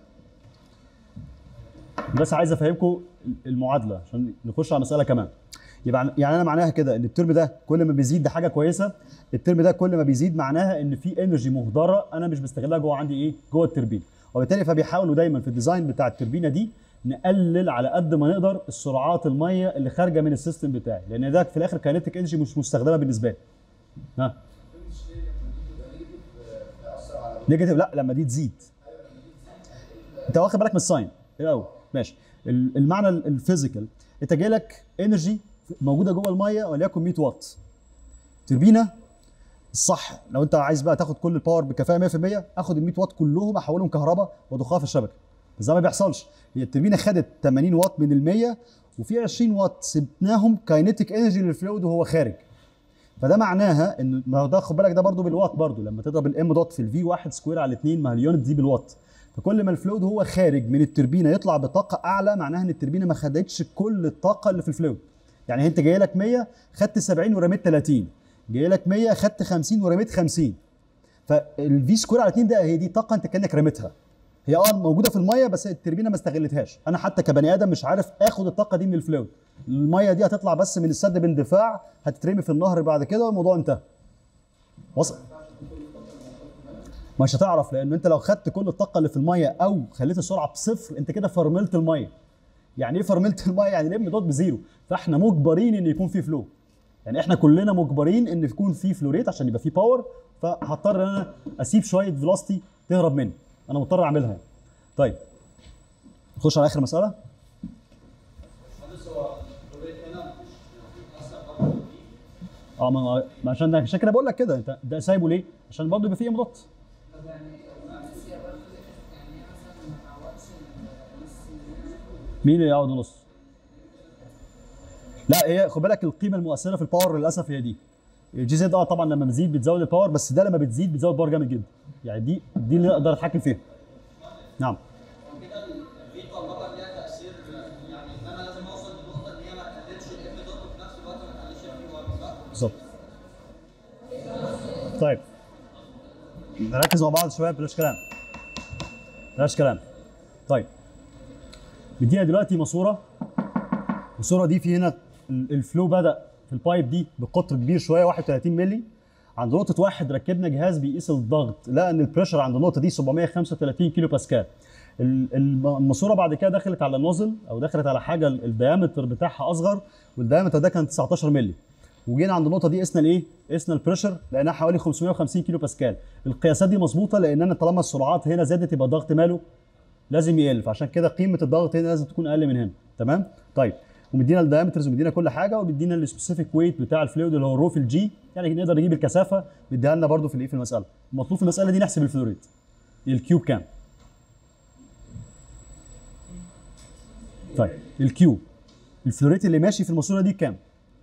[SPEAKER 1] بس عايز افهمكم المعادله عشان نخش على مساله كمان. يبقى يعني انا معناها كده ان الترم ده كل ما بيزيد ده حاجه كويسه، الترم ده كل ما بيزيد معناها ان في انرجي مهدره انا مش بستغلها جوه عندي ايه؟ جوه التربينه. وبالتالي فبيحاولوا دايما في الديزاين بتاع التربينه دي نقلل على قد ما نقدر السرعات الميه اللي خارجه من السيستم بتاعي، لان ده في الاخر كاينتيك انرجي مش مستخدمه بالنسبه لي. ها؟ نيجاتيف لا لما دي تزيد. انت واخد بالك من الساين الاول؟ ماشي. المعنى الفيزيكال، انت جاي لك انرجي موجوده جوه الميه وليكن 100 واط. تربينه الصح لو انت عايز بقى تاخد كل الباور بكفاءه 100% اخد ال 100 واط كلهم احولهم كهرباء واضخها في الشبكه. بس ده ما بيحصلش، هي التربينه خدت 80 واط من ال 100 وفي 20 واط سبناهم كاينيتيك انرجي للفلويد وهو خارج. فده معناها ان ما هو ده خد بالك ده برضه بالوات، برضه لما تضرب الام دوت في الفي 1 سكوير على 2 ما اليونت دي بالوات. فكل ما الفلويد هو خارج من التربينه يطلع بطاقه اعلى معناها ان التربينه ما خدتش كل الطاقه اللي في الفلويد. يعني انت جاي لك 100 خدت 70 ورميت 30، جاي لك 100 خدت 50 ورميت 50. فالفي سكوير على 2 ده هي دي طاقه انت كانك رميتها. هي موجوده في الميه بس التربينه ما استغلتهاش. انا حتى كبني ادم مش عارف اخد الطاقه دي من الفلويد. الميه دي هتطلع بس من السد باندفاع، هتترمي في النهر بعد كده والموضوع انتهى. وصل؟ مش هتعرف، لان انت لو خدت كل الطاقه اللي في الميه او خليت السرعه بصفر انت كده فرملت الميه. يعني ايه فرملت الميه؟ يعني الام دوت بزيرو. فاحنا مجبرين ان يكون في فلو. يعني احنا كلنا مجبرين ان يكون في فلو ريت عشان يبقى في باور، فهضطر ان انا اسيب شويه فيلوسيتي تهرب مني. انا مضطر اعملها يعني. طيب نخش على اخر مساله. ما عشان كده بقول لك كده، انت ده سايبه ليه؟ عشان برضه يبقى فيه ام دوت. مين اللي يقعد نص؟ لا هي خد بالك القيمه المؤثره في الباور للاسف هي دي. الجي زد طبعا لما بتزيد بتزود الباور، بس ده لما بتزيد بتزود باور جامد جدا. يعني دي اللي اقدر اتحكم فيها. نعم.
[SPEAKER 2] كده الفي طبقه ليها تاثير، يعني ان انا لازم اوصل للنقطه ان هي ما تقللش الام دوت وفي نفس الوقت ما تقللش الفي 1 صح؟
[SPEAKER 1] بالظبط. طيب نركز مع بعض شويه بلاش كلام. بلاش كلام. طيب مدينا دلوقتي ماسوره. الماسوره دي في هنا الفلو بدا في البايب دي بقطر كبير شويه 31 مللي. عند نقطه واحد ركبنا جهاز بيقيس الضغط، لقى ان البريشر عند النقطه دي 735 كيلو باسكال. الماسوره بعد كده دخلت على النوزل او دخلت على حاجه الديامتر بتاعها اصغر، والديامتر ده كان 19 مللي. وجينا عند النقطه دي قسنا الايه؟ قسنا البريشر لقيناها حوالي 550 كيلو باسكال. القياسات دي مظبوطه لان انا طالما السرعات هنا زادت يبقى الضغط ماله لازم يقل، فعشان كده قيمه الضغط هنا لازم تكون اقل من هنا. تمام؟ طيب ومدينا الدايمترز ومدينا كل حاجه ومدينا السبيسيفيك ويت بتاع الفلويد اللي هو الرو في الجي، يعني نقدر نجيب الكثافه مديها لنا برده في الايه في المساله. المطلوب في المساله دي نحسب الفلو ريت. الكيوب كام؟ طيب الكيو الفلو ريت اللي ماشي في الماسوره دي كام؟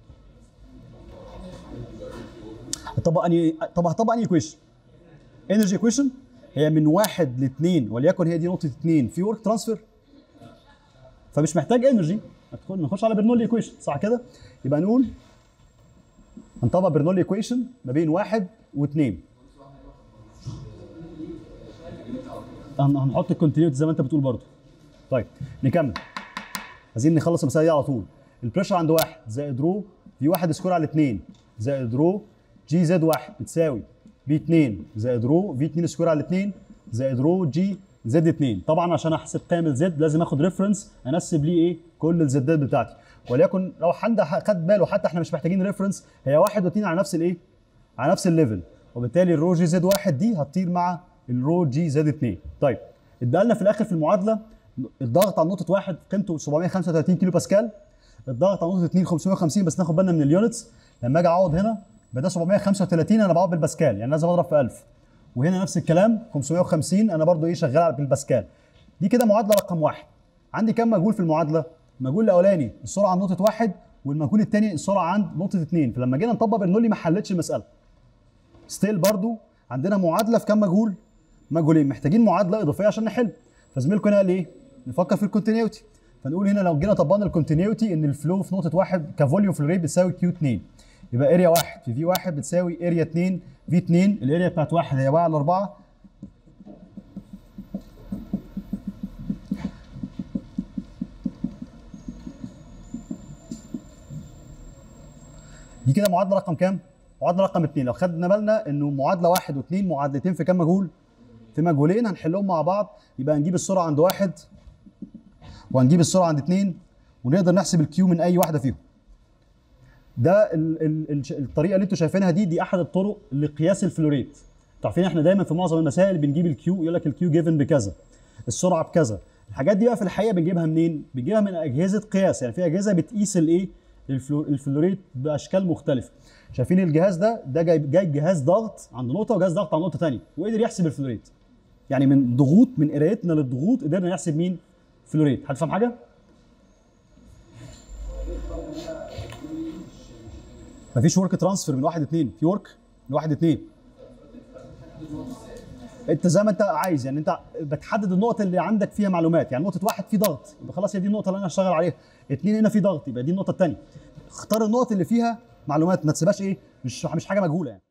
[SPEAKER 1] هطبق انهي ايكويشن؟ انرجي ايكويشن هي من 1 ل 2 وليكن هي دي نقطه 2 في ورك ترانسفير، فمش محتاج انرجي. نخش على برنولي ايكويشن صح كده؟ يبقى نقول هنطبق برنولي ايكويشن ما بين 1 و2. هنحط الكونتينيوتي زي ما انت بتقول برضه. طيب نكمل، عايزين نخلص المساله دي على طول. البريشر عند 1 زائد رو في 1 سكوير على 2 زائد رو جي زد 1 بتساوي بي 2 زائد رو في 2 سكوير على 2 زائد رو جي زد 2. طبعا عشان احسب قيم الزد لازم اخد ريفرنس انسب ليه ايه؟ كل الزدات بتاعتي، وليكن لو حد خد باله حتى احنا مش محتاجين ريفرنس، هي 1 و2 على نفس الايه؟ على نفس الليفل، وبالتالي الرو جي زد 1 دي هتطير مع الرو جي زد 2. طيب اتبقى لنا في الاخر في المعادله الضغط على نقطه 1 قيمته 735 كيلو باسكال، الضغط على نقطه 2 550، بس ناخد بالنا من اليونتس لما اجي اعوض هنا بدأ 735 انا بعوض بالباسكال يعني لازم اضرب في 1000، وهنا نفس الكلام 550 انا برضو ايه شغال بالباسكال. دي كده معادله رقم 1. عندي كام مجهول في المعادله؟ المجهول الاولاني السرعه عند نقطه 1 والمجهول الثاني السرعه عند نقطه 2، فلما جينا نطبق برنولي ما حلتش المساله. ستيل برضو عندنا معادله في كام مجهول؟ مجهولين، محتاجين معادله اضافيه عشان نحل. فزميلكم هنا قال ايه؟ نفكر في الكونتينيوتي، فنقول هنا لو جينا طبقنا الكونتينيوتي ان الفلو في نقطه 1 كفوليوم فلو ريت بتساوي كيو 2، يبقى اريا 1 في في 1 بتساوي اريا 2 في 2، الاريا بتاعت 1 هي 1 على 4 دي كده معادله رقم كام؟ معادله رقم 2. لو خدنا بالنا انه معادله 1 و2 معادلتين في كام مجهول؟ في مجهولين هنحلهم مع بعض، يبقى هنجيب السرعه عند 1 وهنجيب السرعه عند 2 ونقدر نحسب الكيو من اي واحده فيهم. ده الطريقه اللي انتوا شايفينها دي احد الطرق لقياس الفلوريت. انتوا عارفين احنا دايما في معظم المسائل بنجيب الكيو، يقول لك الكيو جيفن بكذا، السرعه بكذا. الحاجات دي بقى في الحقيقه بنجيبها منين؟ بنجيبها من اجهزه قياس، يعني في اجهزه بتقيس الايه؟ الفلوريت باشكال مختلفه. شايفين الجهاز ده جايب جهاز ضغط عند نقطه وجهاز ضغط عند نقطه ثانيه، وقدر يحسب الفلوريت. يعني من ضغوط، من قرايتنا للضغوط قدرنا نحسب مين؟ فلوريت. حد فاهم حاجه؟ مفيش ورك ترانسفير من 1 ل 2، في ورك من 1 ل 2. انت زي ما انت عايز، يعني انت بتحدد النقط اللي عندك فيها معلومات، يعني نقطه 1 في ضغط يبقى خلاص هي دي النقطه اللي انا هشتغل عليها، 2 هنا في ضغط يبقى دي النقطه الثانيه. اختار النقط اللي فيها معلومات، ما تسيبهاش ايه؟ مش حاجه مجهوله يعني.